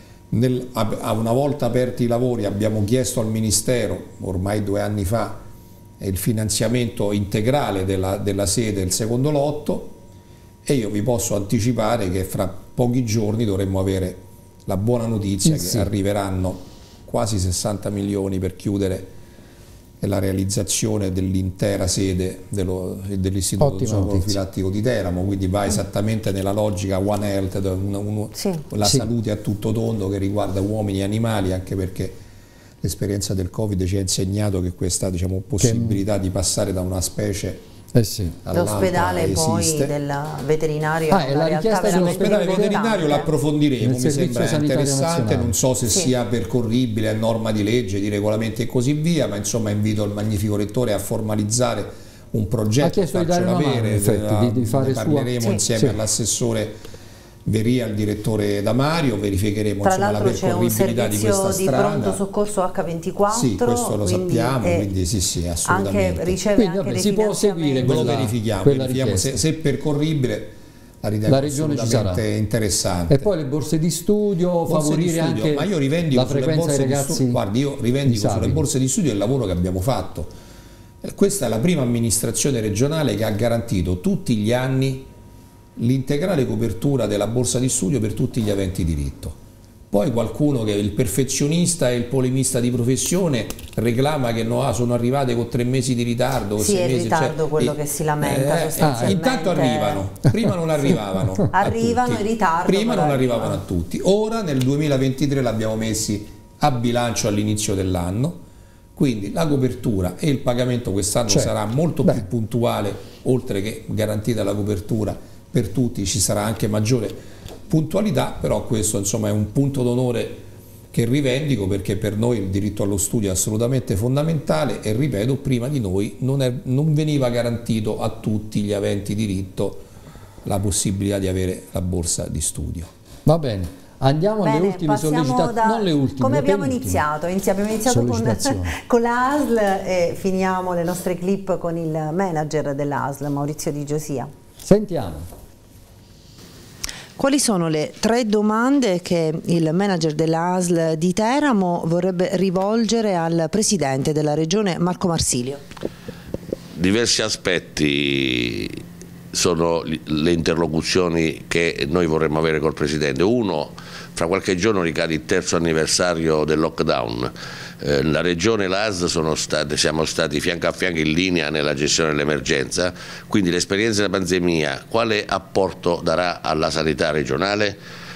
Speaker 2: Una volta aperti i lavori abbiamo chiesto al Ministero, ormai 2 anni fa, il finanziamento integrale della sede del secondo lotto, e io vi posso anticipare che fra pochi giorni dovremmo avere la buona notizia che arriveranno quasi 60 milioni per chiudere la realizzazione dell'intera sede dell'Istituto Zooprofilattico di Teramo, quindi va esattamente nella logica One Health, la salute a tutto tondo che riguarda uomini e animali, anche perché l'esperienza del Covid ci ha insegnato che questa possibilità di passare da una specie
Speaker 3: l'ospedale poi del veterinario
Speaker 2: l'ospedale veterinario l'approfondiremo, mi sembra interessante, non so se sia percorribile a norma di legge, di regolamenti e così via, ma insomma invito il magnifico rettore a formalizzare un progetto, ne parleremo insieme all'assessore Veria, il direttore Damario, verificheremo la percorribilità di questa strada.
Speaker 3: C'è un servizio di pronto soccorso H24.
Speaker 2: Sì, questo lo sappiamo, quindi sì, assolutamente.
Speaker 3: Anche riceve anche dei
Speaker 1: si può seguire,
Speaker 2: lo verifichiamo se è percorribile. La
Speaker 1: regione ci sarà,
Speaker 2: interessante.
Speaker 1: E poi le borse di studio, favorire anche
Speaker 2: ma io rivendico
Speaker 1: la frequenza dei ragazzi.
Speaker 2: Guardi, io rivendico sulle borse di studio il lavoro che abbiamo fatto. Questa è la prima amministrazione regionale che ha garantito tutti gli anni l'integrale copertura della borsa di studio per tutti gli aventi diritto. Poi qualcuno che è il perfezionista e il polemista di professione reclama che sono arrivate con 3 mesi di ritardo.
Speaker 3: Sì, è in ritardo quello che si lamenta sostanzialmente.
Speaker 2: Intanto arrivano, prima non arrivavano.
Speaker 3: Arrivano in ritardo.
Speaker 2: Prima non arrivavano a tutti. Ora nel 2023 l'abbiamo messi a bilancio all'inizio dell'anno, quindi la copertura e il pagamento quest'anno sarà molto più puntuale, oltre che garantita la copertura per tutti, ci sarà anche maggiore puntualità, però questo insomma è un punto d'onore che rivendico, perché per noi il diritto allo studio è assolutamente fondamentale e, ripeto, prima di noi non veniva garantito a tutti gli aventi diritto la possibilità di avere la borsa di studio.
Speaker 1: Va bene, andiamo alle ultime sollecitazioni, non le ultime.
Speaker 3: Come abbiamo iniziato con la ASL e finiamo le nostre clip con il manager della ASL, Maurizio Di Giosia.
Speaker 1: Sentiamo.
Speaker 3: Quali sono le 3 domande che il manager della ASL di Teramo vorrebbe rivolgere al presidente della regione Marco Marsilio?
Speaker 7: diversi aspetti sono le interlocuzioni che noi vorremmo avere col Presidente. Uno, fra qualche giorno ricade il 3° anniversario del lockdown. La Regione e l'ASL siamo stati fianco a fianco in linea nella gestione dell'emergenza, quindi l'esperienza della pandemia quale apporto darà alla sanità regionale?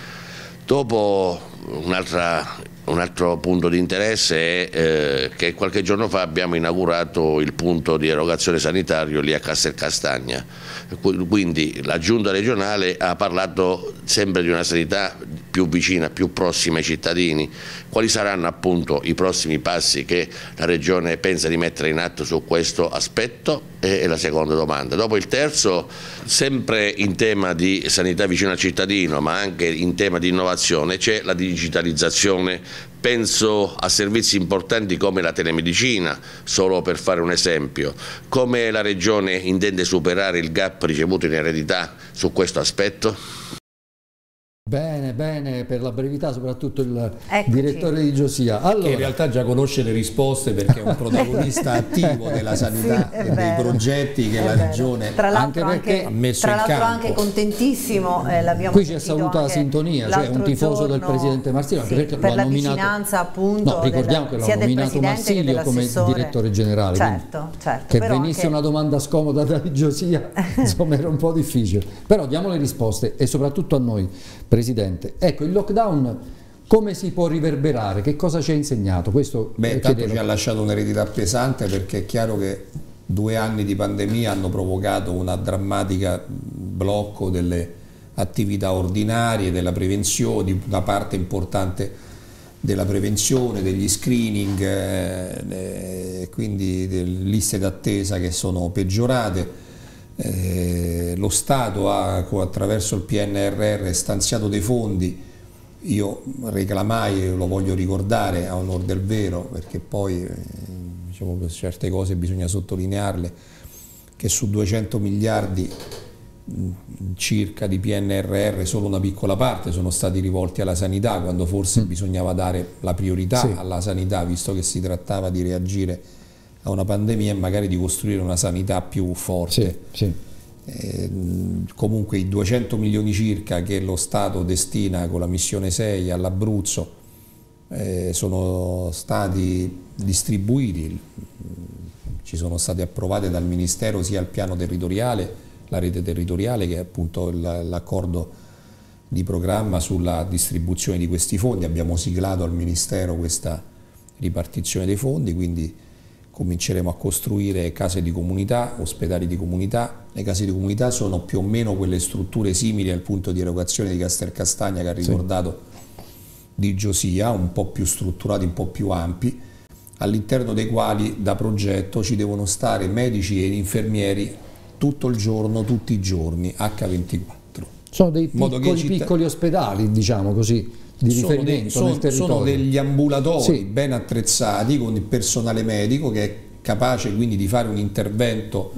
Speaker 7: Dopo un altro punto di interesse è che qualche giorno fa abbiamo inaugurato il punto di erogazione sanitario lì a Castelcastagna, quindi la Giunta regionale ha parlato sempre di una sanità più vicina, più prossima ai cittadini. Quali saranno appunto i prossimi passi che la Regione pensa di mettere in atto su questo aspetto? È la seconda domanda. Dopo il terzo, sempre in tema di sanità vicino al cittadino ma anche in tema di innovazione, c'è la digitalizzazione. Penso a servizi importanti come la telemedicina, solo per fare un esempio. Come la Regione intende superare il gap ricevuto in eredità su questo aspetto?
Speaker 1: Bene, bene, per la brevità soprattutto il direttore di Giosia. Allora,
Speaker 2: che in realtà già conosce le risposte perché è un protagonista attivo della sanità e dei progetti che la Regione
Speaker 3: anche
Speaker 2: ha messo
Speaker 3: tra
Speaker 2: in
Speaker 3: l'altro
Speaker 2: campo.
Speaker 3: anche contentissimo, l'abbiamo
Speaker 1: qui c'è saluta la sintonia, cioè un tifoso del Presidente Marsilio,
Speaker 3: sì,
Speaker 1: perché
Speaker 3: per
Speaker 1: lo
Speaker 3: la
Speaker 1: ha nominato,
Speaker 3: vicinanza appunto
Speaker 1: ricordiamo che l'ha nominato Marsilio come direttore generale,
Speaker 3: certo,
Speaker 1: che
Speaker 3: però
Speaker 1: venisse
Speaker 3: anche
Speaker 1: una domanda scomoda da Giosia insomma era un po' difficile, però diamo le risposte e soprattutto a noi, Presidente. Ecco, il lockdown come si può riverberare? Che cosa ci ha insegnato? Questo
Speaker 2: Tanto ci ha lasciato un'eredità pesante, perché è chiaro che 2 anni di pandemia hanno provocato una drammatica blocco delle attività ordinarie, della prevenzione, di una parte importante della prevenzione, degli screening, quindi delle liste d'attesa che sono peggiorate. Lo Stato ha, attraverso il PNRR, stanziato dei fondi. Io reclamai, lo voglio ricordare a onor del vero, perché poi diciamo, per certe cose bisogna sottolinearle, che su 200 miliardi circa di PNRR solo una piccola parte sono stati rivolti alla sanità, quando forse bisognava dare la priorità alla sanità, visto che si trattava di reagire a una pandemia e magari di costruire una sanità più forte. Comunque i 200 milioni circa che lo Stato destina con la missione 6 all'Abruzzo sono stati distribuiti, ci sono stati approvati dal Ministero sia il piano territoriale, la rete territoriale, che è appunto l'accordo di programma sulla distribuzione di questi fondi. Abbiamo siglato al Ministero questa ripartizione dei fondi, quindi cominceremo a costruire case di comunità, ospedali di comunità. Le case di comunità sono più o meno quelle strutture simili al punto di erogazione di Castelcastagna che ha ricordato di Giosia, un po' più strutturati, un po' più ampi, all'interno dei quali da progetto ci devono stare medici ed infermieri tutto il giorno, tutti i giorni, H24.
Speaker 1: Sono dei piccoli ospedali, diciamo così, di riferimento nel territorio.
Speaker 2: Sono degli ambulatori ben attrezzati con il personale medico che è capace quindi di fare un intervento,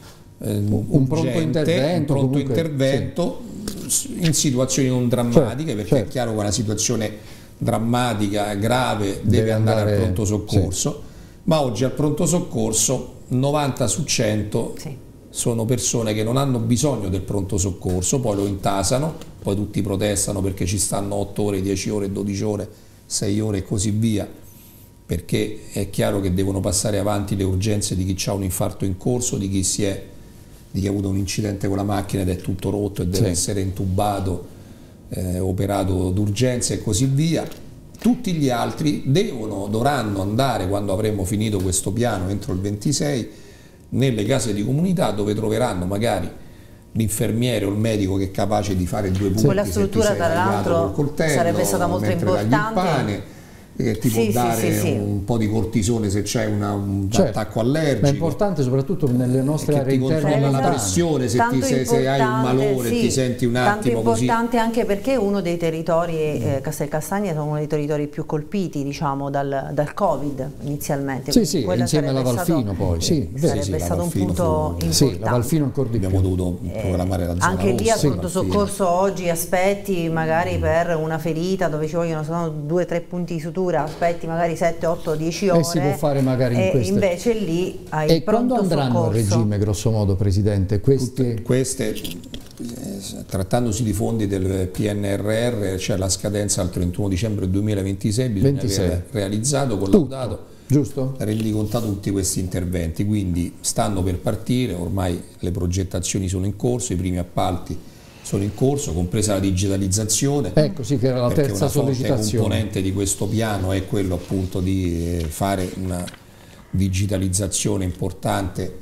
Speaker 1: un pronto intervento
Speaker 2: in situazioni non drammatiche, perché è chiaro che una situazione drammatica, grave, deve andare al pronto soccorso, ma oggi al pronto soccorso 90 su 100 sono persone che non hanno bisogno del pronto soccorso, poi lo intasano, poi tutti protestano perché ci stanno 8 ore, 10 ore, 12 ore, 6 ore e così via, perché è chiaro che devono passare avanti le urgenze di chi ha un infarto in corso, di chi ha avuto un incidente con la macchina ed è tutto rotto e deve essere intubato, operato d'urgenza e così via. Tutti gli altri dovranno andare, quando avremo finito questo piano entro il 26, nelle case di comunità, dove troveranno magari l'infermiere o il medico che è capace di fare 2 punti.
Speaker 3: Quella struttura tra l'altro sarebbe stata molto importante,
Speaker 2: che ti può dare un po' di cortisone se c'è un attacco allergico.
Speaker 1: Ma è importante soprattutto nelle nostre aree interne.
Speaker 2: Ti controlla la pressione se hai un malore, ti senti un attimo così.
Speaker 3: Tanto importante anche perché uno dei territori, Castelcastagna, sono uno dei territori più colpiti, diciamo, dal Covid inizialmente.
Speaker 1: Insieme alla Valfino poi.
Speaker 3: Sarebbe stato un punto importante.
Speaker 1: La Valfino ancora di più.
Speaker 2: Abbiamo dovuto programmare la zona
Speaker 3: anche
Speaker 2: rossa,
Speaker 3: lì al pronto soccorso oggi aspetti magari per una ferita dove ci vogliono 2 o 3 punti di sutura, candidatura aspetti magari 7, 8, 10 ore
Speaker 1: e si può fare magari in queste...
Speaker 3: invece lì hai
Speaker 1: e
Speaker 3: il pronto
Speaker 1: quando andranno
Speaker 3: soccorso.
Speaker 1: a regime grosso modo, Presidente?
Speaker 2: Queste, trattandosi di fondi del PNRR, c'è la scadenza al 31 dicembre 2026, bisogna aver realizzato, collaudato,
Speaker 1: giusto?
Speaker 2: rendicontato tutti questi interventi, quindi stanno per partire, ormai le progettazioni sono in corso, i primi appalti sono in corso, compresa la digitalizzazione.
Speaker 1: Ecco, sì, che era la terza sollecitazione.
Speaker 2: Una componente di questo piano è quello appunto di fare una digitalizzazione importante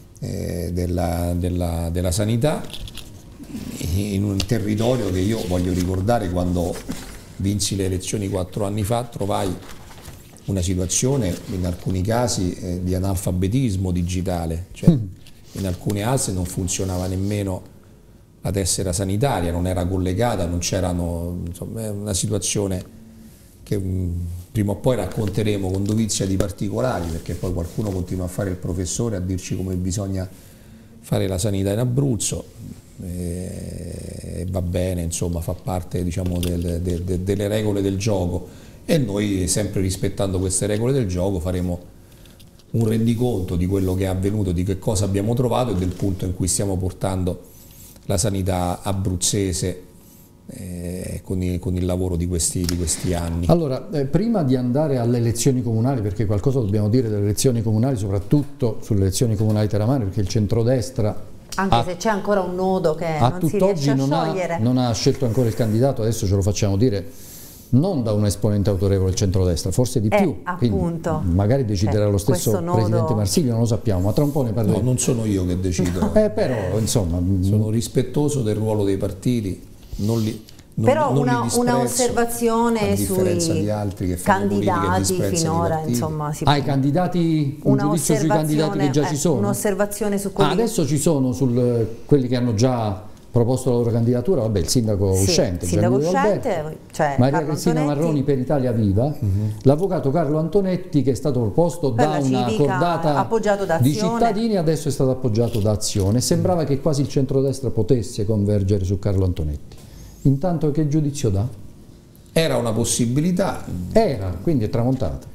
Speaker 2: della sanità in un territorio che io voglio ricordare, quando vinsi le elezioni 4 anni fa, trovai una situazione in alcuni casi di analfabetismo digitale, cioè in alcune ASL non funzionava nemmeno la tessera sanitaria, non era collegata, non c'erano, insomma, è una situazione che prima o poi racconteremo con dovizia di particolari, perché poi qualcuno continua a fare il professore, a dirci come bisogna fare la sanità in Abruzzo, e va bene, insomma, fa parte, diciamo, delle regole del gioco, e noi, sempre rispettando queste regole del gioco, faremo un rendiconto di quello che è avvenuto, di che cosa abbiamo trovato e del punto in cui stiamo portando la sanità abruzzese con il lavoro di questi anni.
Speaker 1: Allora, prima di andare alle elezioni comunali, perché qualcosa dobbiamo dire delle elezioni comunali, soprattutto sulle elezioni comunali teramane, perché il centrodestra,
Speaker 3: anche se c'è ancora un nodo che non si riesce a sciogliere,
Speaker 1: non ha scelto ancora il candidato, adesso ce lo facciamo dire non da un esponente autorevole del centrodestra, forse di più,
Speaker 3: appunto,
Speaker 1: magari deciderà lo stesso Presidente Marsilio, non lo sappiamo, ma tra un po' ne parleremo.
Speaker 2: No, non sono io che decido,
Speaker 1: però insomma
Speaker 2: sono rispettoso del ruolo dei partiti,
Speaker 3: però
Speaker 2: una
Speaker 3: osservazione sui
Speaker 2: di altri che
Speaker 3: candidati finora, insomma,
Speaker 1: i candidati, un giudizio sui candidati che già ci sono,
Speaker 3: un'osservazione su quelli
Speaker 1: adesso ci sono quelli che hanno già proposto la loro candidatura, vabbè, il sindaco uscente,
Speaker 3: cioè
Speaker 1: Maria Cristina Marroni per Italia Viva, l'avvocato Carlo Antonetti, che è stato proposto da una cordata di cittadini, adesso è stato appoggiato da Azione. Sembrava che quasi il centrodestra potesse convergere su Carlo Antonetti. Intanto che giudizio dà?
Speaker 2: Era una possibilità.
Speaker 1: Quindi è tramontata.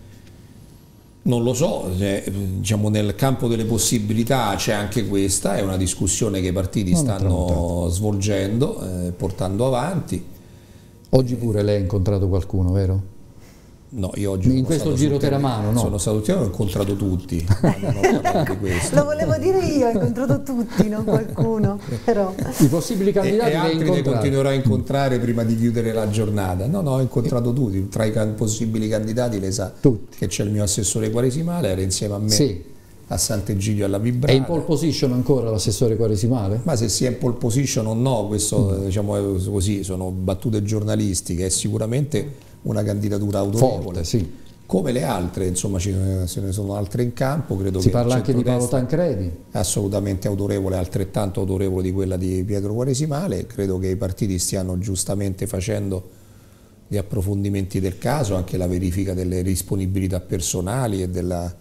Speaker 2: Non lo so, diciamo, nel campo delle possibilità c'è anche questa, è una discussione che i partiti stanno svolgendo, portando avanti.
Speaker 1: Oggi pure lei ha incontrato qualcuno, vero?
Speaker 2: No, io oggi
Speaker 1: in questo giro teramano, no?
Speaker 2: Sono stato ho incontrato tutti. Di questo.
Speaker 3: Lo volevo dire io, ho incontrato tutti, non qualcuno. Però.
Speaker 1: I possibili candidati
Speaker 2: e altri ne continuerò a incontrare prima di chiudere la giornata. No, ho incontrato tutti. Tra i possibili candidati lei sa che c'è il mio assessore Quaresimale, era insieme a me a Sant'Egidio alla Vibrata.
Speaker 1: È in pole position ancora l'assessore Quaresimale?
Speaker 2: Ma se si è in pole position o no, questo diciamo è così, sono battute giornalistiche, è sicuramente una candidatura autorevole,
Speaker 1: forte,
Speaker 2: come le altre, insomma ce ne sono altre in campo, credo
Speaker 1: si parla anche di Paolo Tancredi,
Speaker 2: assolutamente autorevole, altrettanto autorevole di quella di Pietro Quaresimale. Credo che i partiti stiano giustamente facendo gli approfondimenti del caso, anche la verifica delle disponibilità personali e della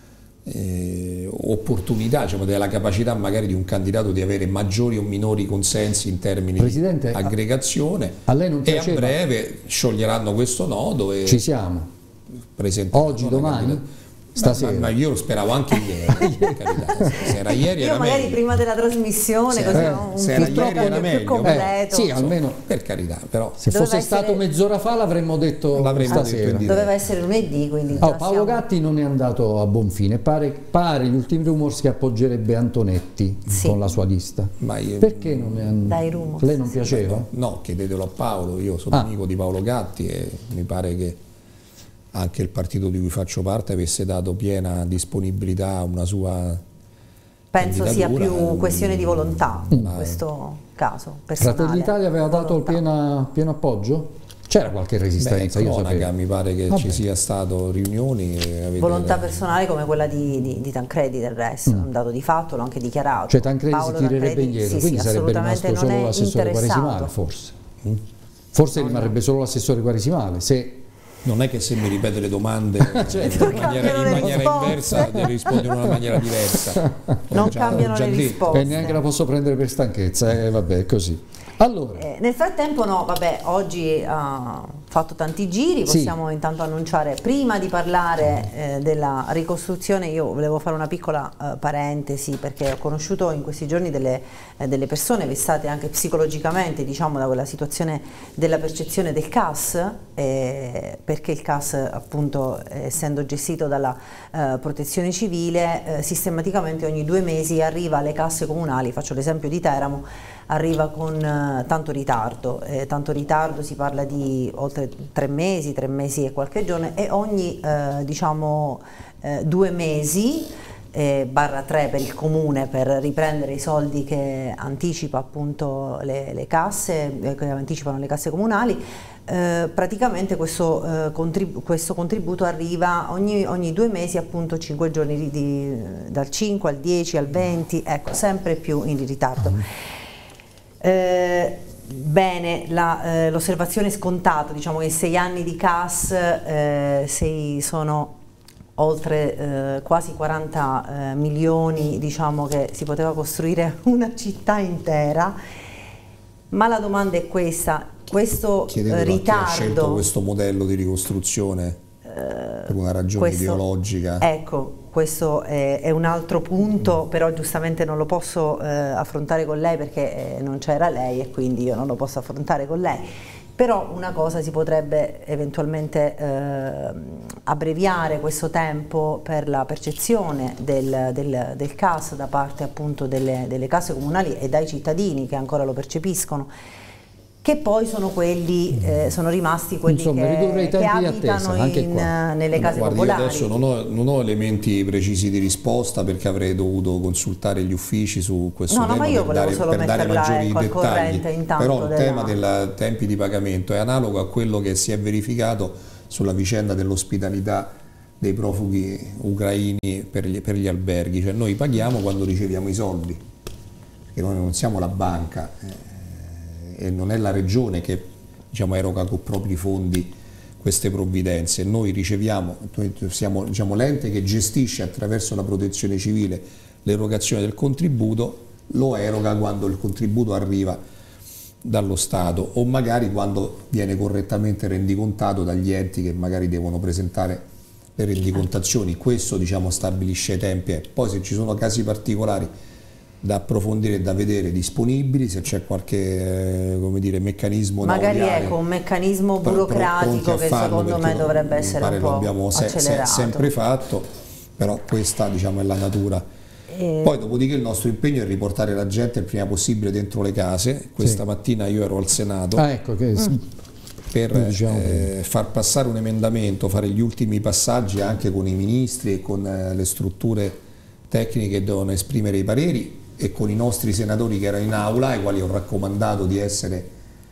Speaker 2: opportunità, diciamo, della capacità magari di un candidato di avere maggiori o minori consensi in termini di aggregazione,
Speaker 1: a lei non
Speaker 2: e a breve scioglieranno questo nodo e
Speaker 1: ci siamo
Speaker 2: oggi, domani,
Speaker 1: stasera.
Speaker 2: Ma io lo speravo anche ieri, se era ieri
Speaker 3: io
Speaker 2: era
Speaker 3: magari
Speaker 2: meglio.
Speaker 3: Prima della trasmissione,
Speaker 2: se era ieri era meglio,
Speaker 3: più completo.
Speaker 1: Sì, almeno
Speaker 2: per carità, però
Speaker 1: se fosse stato mezz'ora fa l'avremmo detto stasera.
Speaker 3: Doveva essere lunedì, quindi
Speaker 1: Paolo Gatti non è andato a buon fine, pare gli ultimi rumors che appoggerebbe Antonetti con la sua lista. Perché non è andato? Lei non piaceva?
Speaker 2: No, chiedetelo a Paolo, io sono amico di Paolo Gatti e mi pare che anche il partito di cui faccio parte avesse dato piena disponibilità a una sua
Speaker 3: penso sia più questione di volontà in questo caso personale.
Speaker 1: Fratelli d'Italia aveva dato il pieno appoggio? C'era qualche resistenza?
Speaker 2: Cronaca, mi pare che ci sia stato riunioni
Speaker 3: volontà personale come quella di Tancredi, del resto è un dato di fatto, l'ho anche dichiarato.
Speaker 1: Cioè Tancredi si tirerebbe indietro, quindi sarebbe rimasto solo l'assessore Quaresimale, forse rimarrebbe solo l'assessore Quaresimale, se
Speaker 2: non è che se mi ripete le domande in maniera inversa ne rispondo in una maniera diversa.
Speaker 3: Non cambiano le risposte.
Speaker 1: E neanche la posso prendere per stanchezza, vabbè, è così. Allora.
Speaker 3: Nel frattempo oggi fatto tanti giri, possiamo intanto annunciare, prima di parlare della ricostruzione, io volevo fare una piccola parentesi, perché ho conosciuto in questi giorni delle persone vessate anche psicologicamente, diciamo, da quella situazione della percezione del CAS, perché il CAS, appunto, essendo gestito dalla protezione civile, sistematicamente ogni 2 mesi arriva alle casse comunali, faccio l'esempio di Teramo, arriva con tanto ritardo, si parla di oltre 3 mesi e qualche giorno, e ogni diciamo 2 mesi barra 3 per il comune, per riprendere i soldi che anticipa appunto le casse, che anticipano le casse comunali. Praticamente questo contributo arriva ogni 2 mesi, appunto 5 giorni, dal 5 al 10 al 20, ecco, sempre più in ritardo. Bene, l'osservazione scontata, diciamo che in 6 anni di CAS sono oltre quasi 40 milioni, diciamo che si poteva costruire una città intera, ma la domanda è questa: questo ritardo...
Speaker 2: Chi ha scelto questo modello di ricostruzione per una ragione ideologica?
Speaker 3: Ecco, questo è un altro punto, però giustamente non lo posso affrontare con lei, perché non c'era lei e quindi io non lo posso affrontare con lei. Però una cosa, si potrebbe eventualmente abbreviare questo tempo per la percezione del CAS da parte appunto delle casse comunali e dai cittadini che ancora lo percepiscono, che poi sono quelli, sono rimasti quelli che abitano nelle case popolari.
Speaker 2: Io adesso non ho elementi precisi di risposta, perché avrei dovuto consultare gli uffici su questo tema,
Speaker 3: ma io volevo solo metterla
Speaker 2: maggiori
Speaker 3: al corrente intanto.
Speaker 2: Però il tema dei tempi di pagamento è analogo a quello che si è verificato sulla vicenda dell'ospitalità dei profughi ucraini per gli alberghi. Cioè noi paghiamo quando riceviamo i soldi, perché noi non siamo la banca, e non è la regione che, diciamo, eroga con propri fondi queste provvidenze. Noi riceviamo, siamo, diciamo, l'ente che gestisce attraverso la protezione civile l'erogazione del contributo, lo eroga quando il contributo arriva dallo Stato, o magari quando viene correttamente rendicontato dagli enti che magari devono presentare le rendicontazioni. Questo, diciamo, stabilisce i tempi. Poi se ci sono casi particolari da approfondire e da vedere disponibili, se c'è qualche come dire, meccanismo
Speaker 3: magari,
Speaker 2: da ovviare,
Speaker 3: ecco, un meccanismo burocratico che secondo me dovrebbe essere un po'
Speaker 2: l'abbiamo sempre fatto, però questa, diciamo, è la natura. Poi dopodiché il nostro impegno è riportare la gente il prima possibile dentro le case. Questa mattina io ero al Senato per far passare un emendamento, fare gli ultimi passaggi anche con i ministri e con le strutture tecniche che devono esprimere i pareri, e con i nostri senatori che erano in aula, ai quali ho raccomandato di essere,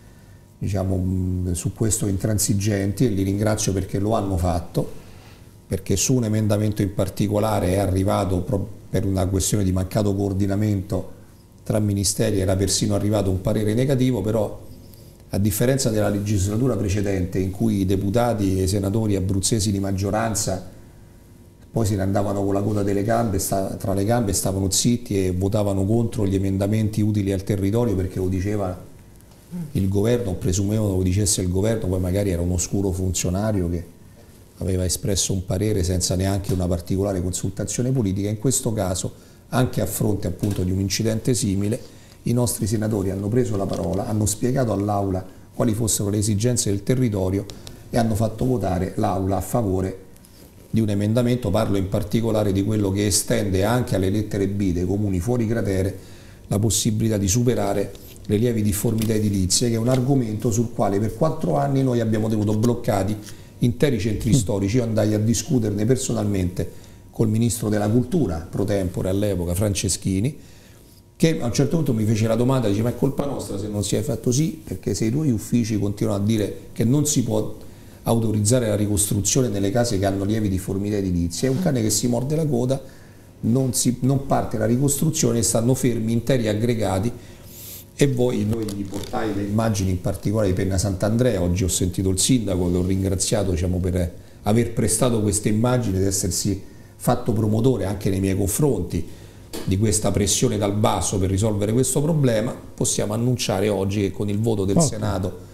Speaker 2: diciamo, su questo intransigenti, e li ringrazio perché lo hanno fatto, perché su un emendamento in particolare è arrivato per una questione di mancato coordinamento tra ministeri, era persino arrivato un parere negativo. Però, a differenza della legislatura precedente, in cui i deputati e i senatori abruzzesi di maggioranza poi se ne andavano con la coda delle gambe, tra le gambe, stavano zitti e votavano contro gli emendamenti utili al territorio perché lo diceva il governo, o presumevano lo dicesse il governo, poi magari era un oscuro funzionario che aveva espresso un parere senza neanche una particolare consultazione politica. In questo caso, anche a fronte appunto di un incidente simile, i nostri senatori hanno preso la parola, hanno spiegato all'Aula quali fossero le esigenze del territorio e hanno fatto votare l'Aula a favore di un emendamento. Parlo in particolare di quello che estende anche alle lettere B dei comuni fuori cratere la possibilità di superare le lievi difformità edilizie, che è un argomento sul quale per 4 anni noi abbiamo tenuto bloccati interi centri storici. Io andai a discuterne personalmente col ministro della cultura pro tempore all'epoca, Franceschini, che a un certo punto mi fece la domanda, dice: ma è colpa nostra se non si è fatto sì, perché se i tuoi uffici continuano a dire che non si può autorizzare la ricostruzione nelle case che hanno lievi difformità edilizie, è un cane che si morde la coda, non parte la ricostruzione, stanno fermi interi aggregati. E noi gli portai le immagini, in particolare di Penna Sant'Andrea. Oggi ho sentito il sindaco, l'ho ringraziato, diciamo, per aver prestato queste immagini ed essersi fatto promotore anche nei miei confronti di questa pressione dal basso per risolvere questo problema. Possiamo annunciare oggi che con il voto del Senato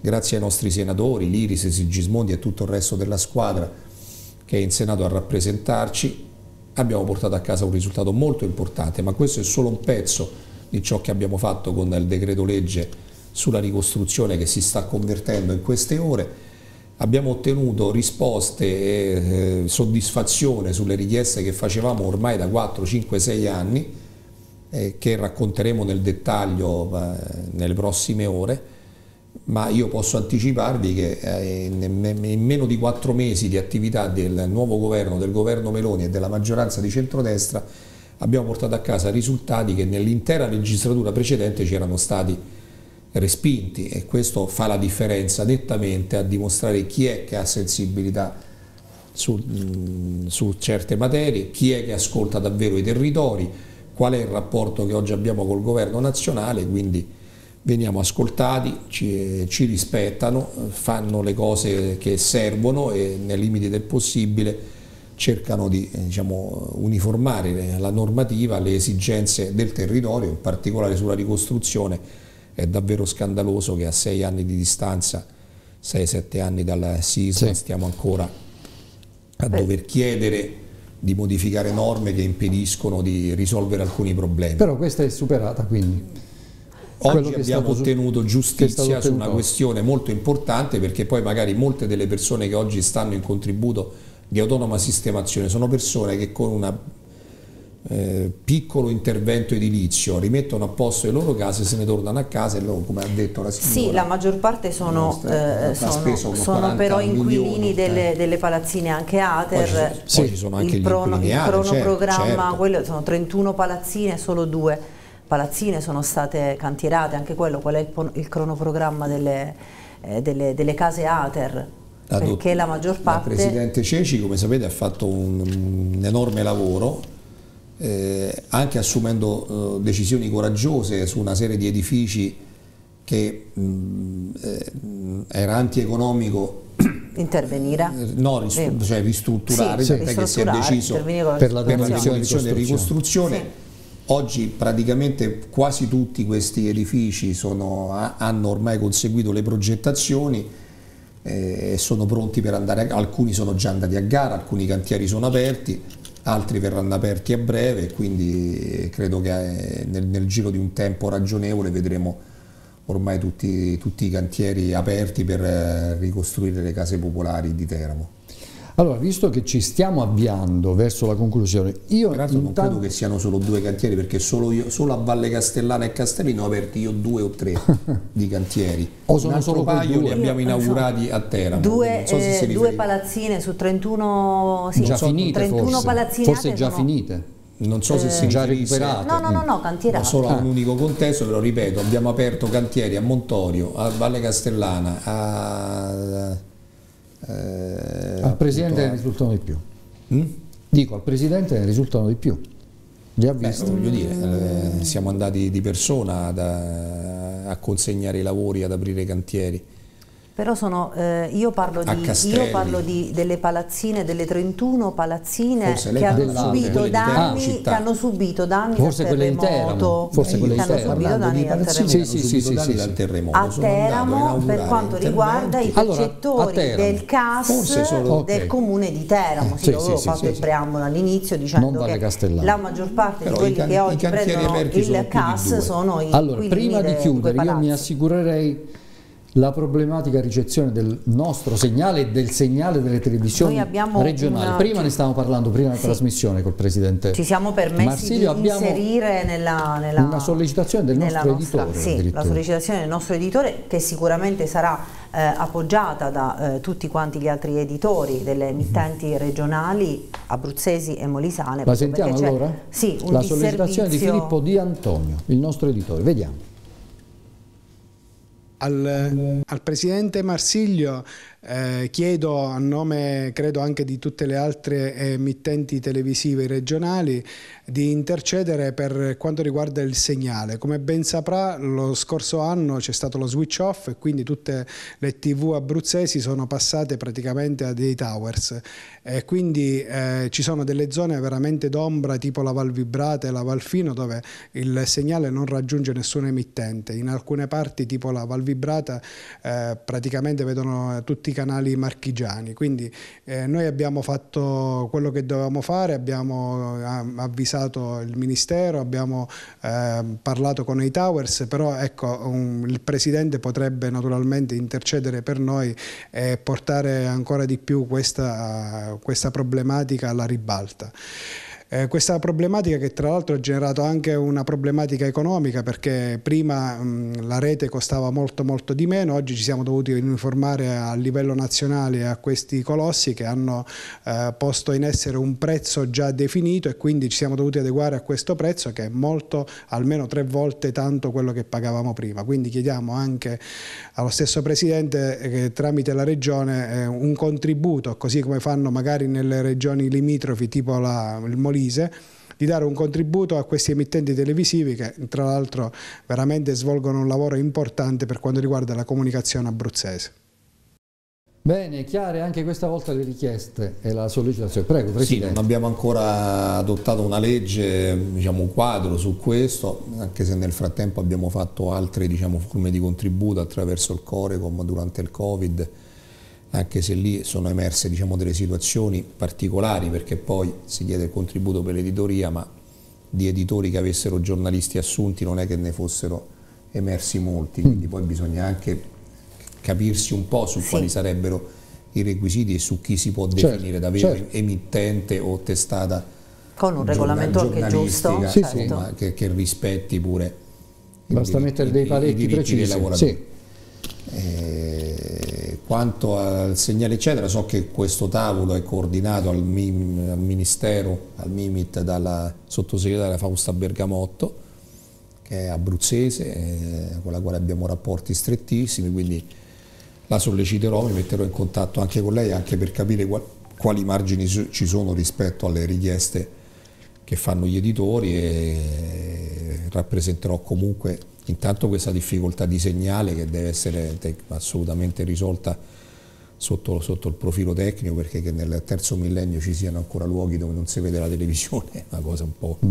Speaker 2: grazie ai nostri senatori, l'Iris, Sigismondi e tutto il resto della squadra che è in Senato a rappresentarci, abbiamo portato a casa un risultato molto importante, ma questo è solo un pezzo di ciò che abbiamo fatto con il decreto legge sulla ricostruzione che si sta convertendo in queste ore. Abbiamo ottenuto risposte e soddisfazione sulle richieste che facevamo ormai da 4, 5, 6 anni, che racconteremo nel dettaglio nelle prossime ore, ma io posso anticiparvi che in meno di 4 mesi di attività del nuovo governo, del governo Meloni e della maggioranza di centrodestra, abbiamo portato a casa risultati che nell'intera legislatura precedente ci erano stati respinti, e questo fa la differenza nettamente a dimostrare chi è che ha sensibilità su certe materie, chi è che ascolta davvero i territori, qual è il rapporto che oggi abbiamo col governo nazionale. Quindi veniamo ascoltati, ci rispettano, fanno le cose che servono e nei limiti del possibile cercano di uniformare la normativa alle esigenze del territorio, in particolare sulla ricostruzione. È davvero scandaloso che a 6 anni di distanza, 6-7 anni dal sisma, stiamo ancora a dover chiedere di modificare norme che impediscono di risolvere alcuni problemi.
Speaker 1: Però questa è superata, quindi.
Speaker 2: Oggi abbiamo ottenuto giustizia su una questione molto importante, perché poi magari molte delle persone che oggi stanno in contributo di autonoma sistemazione sono persone che con un piccolo intervento edilizio rimettono a posto le loro case, se ne tornano a casa e loro, come ha detto la signora,
Speaker 3: sì, la maggior parte sono però inquilini delle palazzine anche ATER.
Speaker 2: Poi ci sono anche il
Speaker 3: cronoprogramma,
Speaker 2: certo.
Speaker 3: Quello sono 31 palazzine, solo 2 palazzine sono state cantierate, anche quello, qual è il cronoprogramma delle case ATER? Perché la maggior parte...
Speaker 2: Il Presidente Ceci, come sapete, ha fatto un enorme lavoro, anche assumendo decisioni coraggiose su una serie di edifici che era antieconomico
Speaker 3: intervenire,
Speaker 2: ristrutturare, che si è deciso per la demolizione e ricostruzione. Sì. Oggi praticamente quasi tutti questi edifici hanno ormai conseguito le progettazioni e sono pronti per andare, alcuni sono già andati a gara, alcuni cantieri sono aperti, altri verranno aperti a breve, quindi credo che nel giro di un tempo ragionevole vedremo ormai tutti i cantieri aperti per ricostruire le case popolari di Teramo.
Speaker 1: Allora, visto che ci stiamo avviando verso la conclusione, io
Speaker 2: peraltro non credo che siano solo 2 cantieri, perché solo a Valle Castellana e Castellino ho aperti io 2 o 3 di cantieri.
Speaker 1: O sono solo un paio
Speaker 2: li abbiamo inaugurati a Teramo.
Speaker 3: 2 palazzine su 31, sì,
Speaker 1: già finite,
Speaker 3: 31
Speaker 1: forse.
Speaker 3: palazzine
Speaker 1: forse già finite.
Speaker 2: Non so se si
Speaker 1: già recuperate.
Speaker 3: No, cantierate.
Speaker 2: Solo a un unico contesto, però ripeto, abbiamo aperto cantieri a Montorio, a Valle Castellana,
Speaker 1: al Presidente ne risultano di più. Dico, al Presidente ne risultano di più. Li ha visti?
Speaker 2: Voglio dire, siamo andati di persona a consegnare i lavori, ad aprire i cantieri.
Speaker 3: Però io parlo delle palazzine, delle 31 palazzine che hanno subito danni
Speaker 1: forse
Speaker 3: dal terremoto.
Speaker 1: Forse quelle di
Speaker 3: Teramo. A Teramo, per quanto riguarda i percettori del CAS del comune di Teramo. Sì, avevo fatto il preambolo all'inizio dicendo che la maggior parte di quelli che oggi prendono il CAS sono i
Speaker 1: Allora, prima di chiudere, io mi assicurerei la problematica ricezione del nostro segnale e del segnale delle televisioni regionali. Prima ne stavamo parlando, prima della trasmissione col Presidente.
Speaker 3: Ci siamo permessi
Speaker 1: Marsilio,
Speaker 3: di inserire
Speaker 1: una sollecitazione del nostro editore.
Speaker 3: Sì, la sollecitazione del nostro editore, che sicuramente sarà appoggiata da tutti quanti gli altri editori delle emittenti regionali abruzzesi e molisane.
Speaker 1: La sentiamo allora?
Speaker 3: Sì,
Speaker 1: la sollecitazione di Filippo Di Antonio, il nostro editore. Vediamo.
Speaker 8: Al Presidente Marsilio Chiedo a nome, credo anche di tutte le altre emittenti televisive regionali, di intercedere per quanto riguarda il segnale. Come ben saprà, lo scorso anno c'è stato lo switch off e quindi tutte le TV abruzzesi sono passate praticamente a dei towers, e quindi ci sono delle zone veramente d'ombra tipo la Val Vibrata e la Val Fino, dove il segnale non raggiunge nessun emittente. In alcune parti tipo la Val Vibrata praticamente vedono tutti i canali marchigiani, quindi noi abbiamo fatto quello che dovevamo fare, abbiamo avvisato il Ministero, abbiamo parlato con i towers, però ecco, il Presidente potrebbe naturalmente intercedere per noi e portare ancora di più questa problematica alla ribalta. Questa problematica, che tra l'altro ha generato anche una problematica economica, perché prima la rete costava molto di meno, oggi ci siamo dovuti uniformare a livello nazionale a questi colossi che hanno posto in essere un prezzo già definito, e quindi ci siamo dovuti adeguare a questo prezzo, che è molto, almeno 3 volte tanto quello che pagavamo prima. Quindi chiediamo anche allo stesso Presidente che tramite la Regione un contributo, così come fanno magari nelle regioni limitrofi tipo il Molise, di dare un contributo a questi emittenti televisivi che tra l'altro veramente svolgono un lavoro importante per quanto riguarda la comunicazione abruzzese.
Speaker 1: Bene, chiare anche questa volta le richieste e la sollecitazione. Prego, Presidente.
Speaker 2: Sì, non abbiamo ancora adottato una legge, diciamo un quadro su questo, anche se nel frattempo abbiamo fatto altre, diciamo, forme di contributo attraverso il Corecom durante il Covid, anche se lì sono emerse, diciamo, delle situazioni particolari, perché poi si chiede il contributo per l'editoria, ma di editori che avessero giornalisti assunti non è che ne fossero emersi molti, quindi poi bisogna anche capirsi un po' su quali sarebbero i requisiti e su chi si può definire davvero emittente o testata
Speaker 3: con un regolamento anche giusto,
Speaker 2: insomma, che rispetti pure
Speaker 1: basta mettere dei paletti precisi
Speaker 2: dei lavoratori. Quanto al segnale eccetera, so che questo tavolo è coordinato al Ministero, al Mimit, dalla sottosegretaria Fausta Bergamotto, che è abruzzese, con la quale abbiamo rapporti strettissimi, quindi la solleciterò, mi metterò in contatto anche con lei, anche per capire quali margini ci sono rispetto alle richieste che fanno gli editori, e rappresenterò comunque intanto questa difficoltà di segnale, che deve essere assolutamente risolta sotto il profilo tecnico, perché che nel terzo millennio ci siano ancora luoghi dove non si vede la televisione è una cosa un po'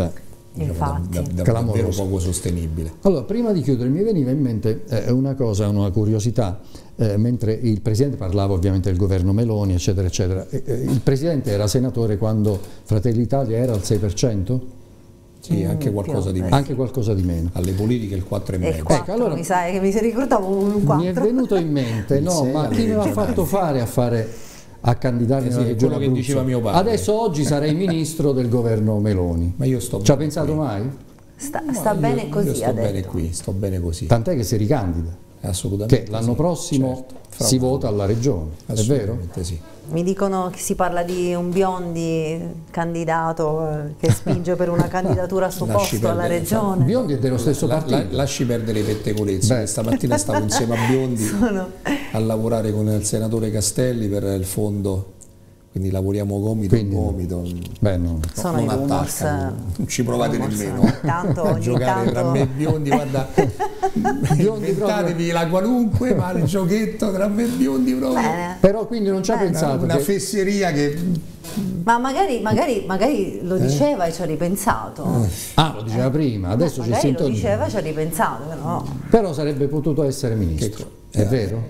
Speaker 2: davvero poco sostenibile.
Speaker 1: Allora, prima di chiudere mi veniva in mente una cosa, una curiosità, mentre il Presidente parlava ovviamente del governo Meloni eccetera eccetera, il Presidente era senatore quando Fratelli d'Italia era al 6%?
Speaker 2: Sì, anche qualcosa di meno.
Speaker 1: Anche qualcosa di meno.
Speaker 2: Alle politiche il 4,5.
Speaker 3: Ecco, allora, mi sa che mi si ricordavo un 4.
Speaker 1: Mi è venuto in mente, no, ma chi me l'ha fatto fare a candidare nella regione
Speaker 2: quello che diceva mio padre.
Speaker 1: Adesso oggi sarei ministro del governo Meloni.
Speaker 2: Ma io sto
Speaker 1: ci ha pensato mai?
Speaker 3: Sta bene così.
Speaker 2: Io sto bene qui, sto bene così.
Speaker 1: Tant'è che si ricandida.
Speaker 2: Assolutamente.
Speaker 1: Che l'anno prossimo si vota alla regione, è vero?
Speaker 2: Sì.
Speaker 3: Mi dicono che si parla di un Biondi candidato che spinge per una candidatura a suo posto alla regione.
Speaker 1: Biondi è dello stesso partito.
Speaker 2: Lasci perdere i pettegolezzi. Stamattina stavo insieme a Biondi a lavorare con il senatore Castelli per il fondo, quindi lavoriamo gomito a gomito.
Speaker 1: Beh, non
Speaker 2: attaccano, non ci provate nemmeno a giocare tra me e Biondi, guarda, inventatevi la qualunque, ma il giochetto tra me e Biondi proprio.
Speaker 1: Però quindi non ci ha pensato.
Speaker 2: Una fesseria che...
Speaker 3: Ma magari lo diceva e ci ha ripensato.
Speaker 1: Lo diceva prima, adesso ci
Speaker 3: sento. Lo diceva e ci ha ripensato,
Speaker 1: però sarebbe potuto essere ministro, è vero?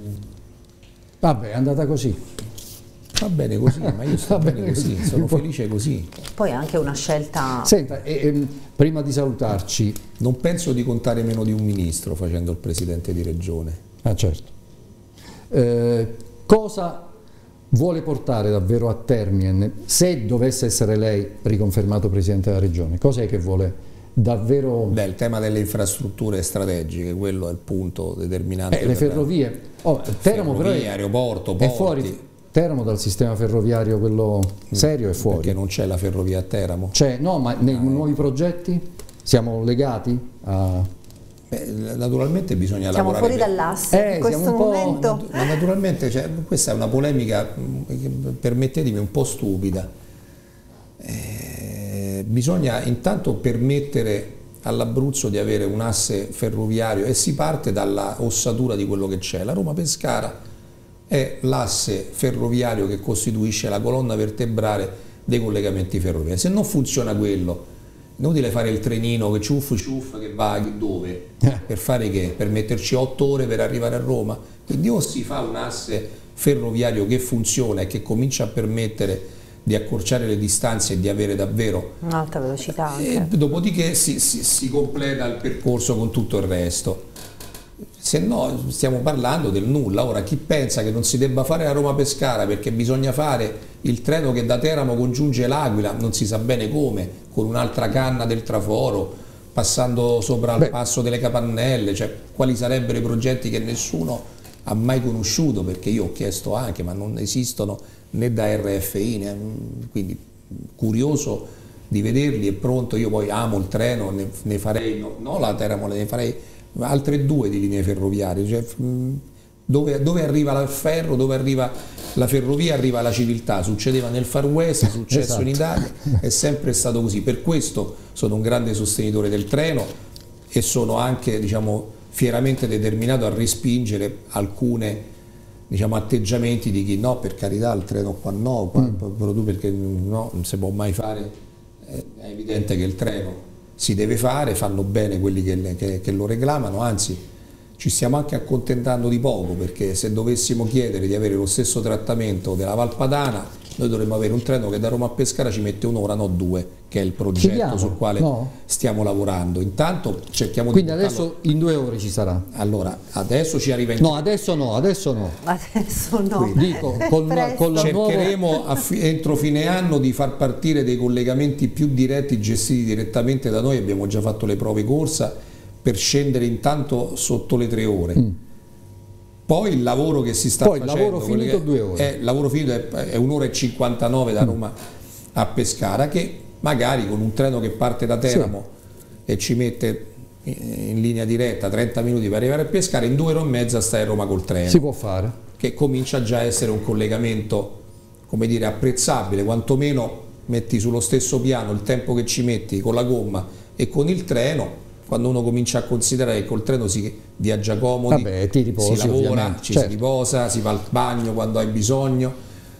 Speaker 1: Vabbè, è andata così.
Speaker 2: Va bene così, ma io sto bene così, sono felice così.
Speaker 3: Poi è anche una scelta...
Speaker 1: Senta, prima di salutarci...
Speaker 2: Non penso di contare meno di un ministro facendo il presidente di regione.
Speaker 1: Ah, certo. Cosa vuole portare davvero a termine, se dovesse essere lei riconfermato presidente della regione? Cos'è che vuole davvero...
Speaker 2: Beh, il tema delle infrastrutture strategiche, quello è il punto determinante.
Speaker 1: Le ferrovie. Teramo però
Speaker 2: aeroporto, porti.
Speaker 1: È fuori. Teramo dal sistema ferroviario, quello serio, è fuori.
Speaker 2: Perché non c'è la ferrovia a Teramo?
Speaker 1: No, ma nei nuovi progetti siamo legati a...
Speaker 2: Naturalmente bisogna
Speaker 3: siamo
Speaker 2: lavorare.
Speaker 3: Siamo fuori dall'asse in questo momento.
Speaker 2: Ma naturalmente, cioè, questa è una polemica, permettetemi, un po' stupida. Bisogna intanto permettere all'Abruzzo di avere un asse ferroviario e si parte dalla ossatura di quello che c'è. La Roma-Pescara è l'asse ferroviario che costituisce la colonna vertebrale dei collegamenti ferroviari. Se non funziona quello, inutile fare il trenino che ciuff che va dove? Per fare che? Per metterci 8 ore per arrivare a Roma? Quindi o si fa un asse ferroviario che funziona e che comincia a permettere di accorciare le distanze e di avere davvero
Speaker 3: un'alta velocità anche.
Speaker 2: Dopodiché si completa il percorso con tutto il resto. Se no stiamo parlando del nulla. Ora chi pensa che non si debba fare la Roma-Pescara perché bisogna fare il treno che da Teramo congiunge l'Aquila, non si sa bene come, con un'altra canna del traforo, passando sopra il passo delle Capannelle, cioè quali sarebbero i progetti che nessuno ha mai conosciuto, perché io ho chiesto anche, ma non esistono né da RFI, quindi curioso di vederli e pronto. Io poi amo il treno, ne farei, no la Teramo, ne farei altre 2 di linee ferroviarie, cioè, dove arriva il ferro, dove arriva la ferrovia, arriva la civiltà. Succedeva nel Far West, è successo in Italia, è sempre stato così. Per questo sono un grande sostenitore del treno e sono anche, diciamo, fieramente determinato a respingere alcune, diciamo, atteggiamenti di chi no, per carità, il treno qua no, proprio perché no, non si può mai fare. È evidente che il treno si deve fare, fanno bene quelli che lo reclamano, anzi ci stiamo anche accontentando di poco, perché se dovessimo chiedere di avere lo stesso trattamento della Valpadana, noi dovremmo avere un treno che da Roma a Pescara ci mette 1 ora, no 2, che è il progetto sul quale stiamo lavorando. Intanto cerchiamo
Speaker 1: di... Quindi adesso in 2 ore ci sarà?
Speaker 2: Allora, adesso ci arriva in...
Speaker 1: No, adesso no.
Speaker 3: Adesso no.
Speaker 2: Quindi,
Speaker 1: dico, con la
Speaker 2: cercheremo entro fine anno di far partire dei collegamenti più diretti, gestiti direttamente da noi. Abbiamo già fatto le prove corsa per scendere intanto sotto le 3 ore. Poi il lavoro che si sta facendo,
Speaker 1: il lavoro finito 2 ore.
Speaker 2: Il lavoro finito è 1 ora e 59 da Roma a Pescara, che magari con un treno che parte da Teramo e ci mette in linea diretta 30 minuti per arrivare a Pescara, in 2 ore e mezza stai a Roma col treno.
Speaker 1: Si può fare.
Speaker 2: Che comincia già a essere un collegamento, come dire, apprezzabile, quantomeno metti sullo stesso piano il tempo che ci metti con la gomma e con il treno. Quando uno comincia a considerare che col treno si viaggia comodi,
Speaker 1: ti riposi,
Speaker 2: si lavora,
Speaker 1: ovviamente.
Speaker 2: si riposa, si va al bagno quando hai bisogno,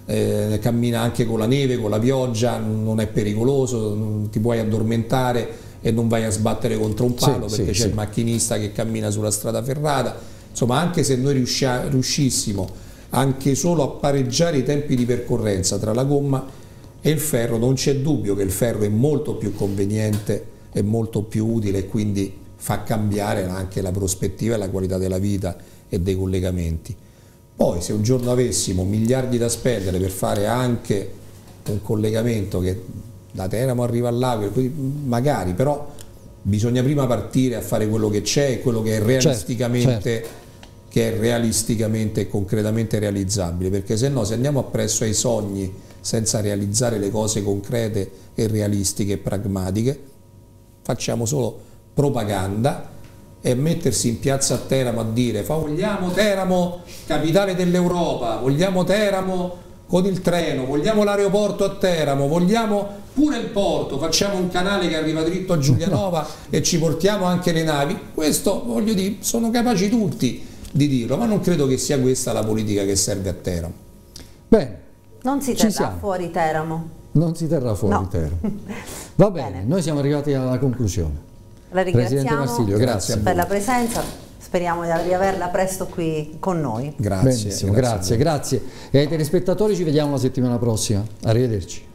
Speaker 2: cammina anche con la neve, con la pioggia, non è pericoloso, non ti puoi addormentare e non vai a sbattere contro un palo perché c'è il macchinista che cammina sulla strada ferrata. Insomma, anche se noi riuscissimo anche solo a pareggiare i tempi di percorrenza tra la gomma e il ferro, non c'è dubbio che il ferro è molto più conveniente, è molto più utile e quindi fa cambiare anche la prospettiva e la qualità della vita e dei collegamenti. Poi se un giorno avessimo miliardi da spendere per fare anche un collegamento che da Teramo arriva all'Aquila, magari, però bisogna prima partire a fare quello che c'è e quello che è realisticamente, che è realisticamente e concretamente realizzabile, perché se no, se andiamo appresso ai sogni senza realizzare le cose concrete e realistiche e pragmatiche, facciamo solo propaganda. E mettersi in piazza a Teramo a dire vogliamo Teramo capitale dell'Europa, vogliamo Teramo con il treno, vogliamo l'aeroporto a Teramo, vogliamo pure il porto, facciamo un canale che arriva dritto a Giulianova e ci portiamo anche le navi. Questo, voglio dire, sono capaci tutti di dirlo, ma non credo che sia questa la politica che serve a Teramo.
Speaker 1: Bene,
Speaker 3: non si terrà fuori Teramo.
Speaker 1: Non si terrà fuori Teramo. Va bene, noi siamo arrivati alla conclusione.
Speaker 3: La ringraziamo.
Speaker 1: Presidente Marsilio, grazie
Speaker 3: per la presenza, speriamo di riaverla presto qui con noi.
Speaker 1: Grazie. Benissimo, grazie. E ai telespettatori ci vediamo la settimana prossima. Arrivederci.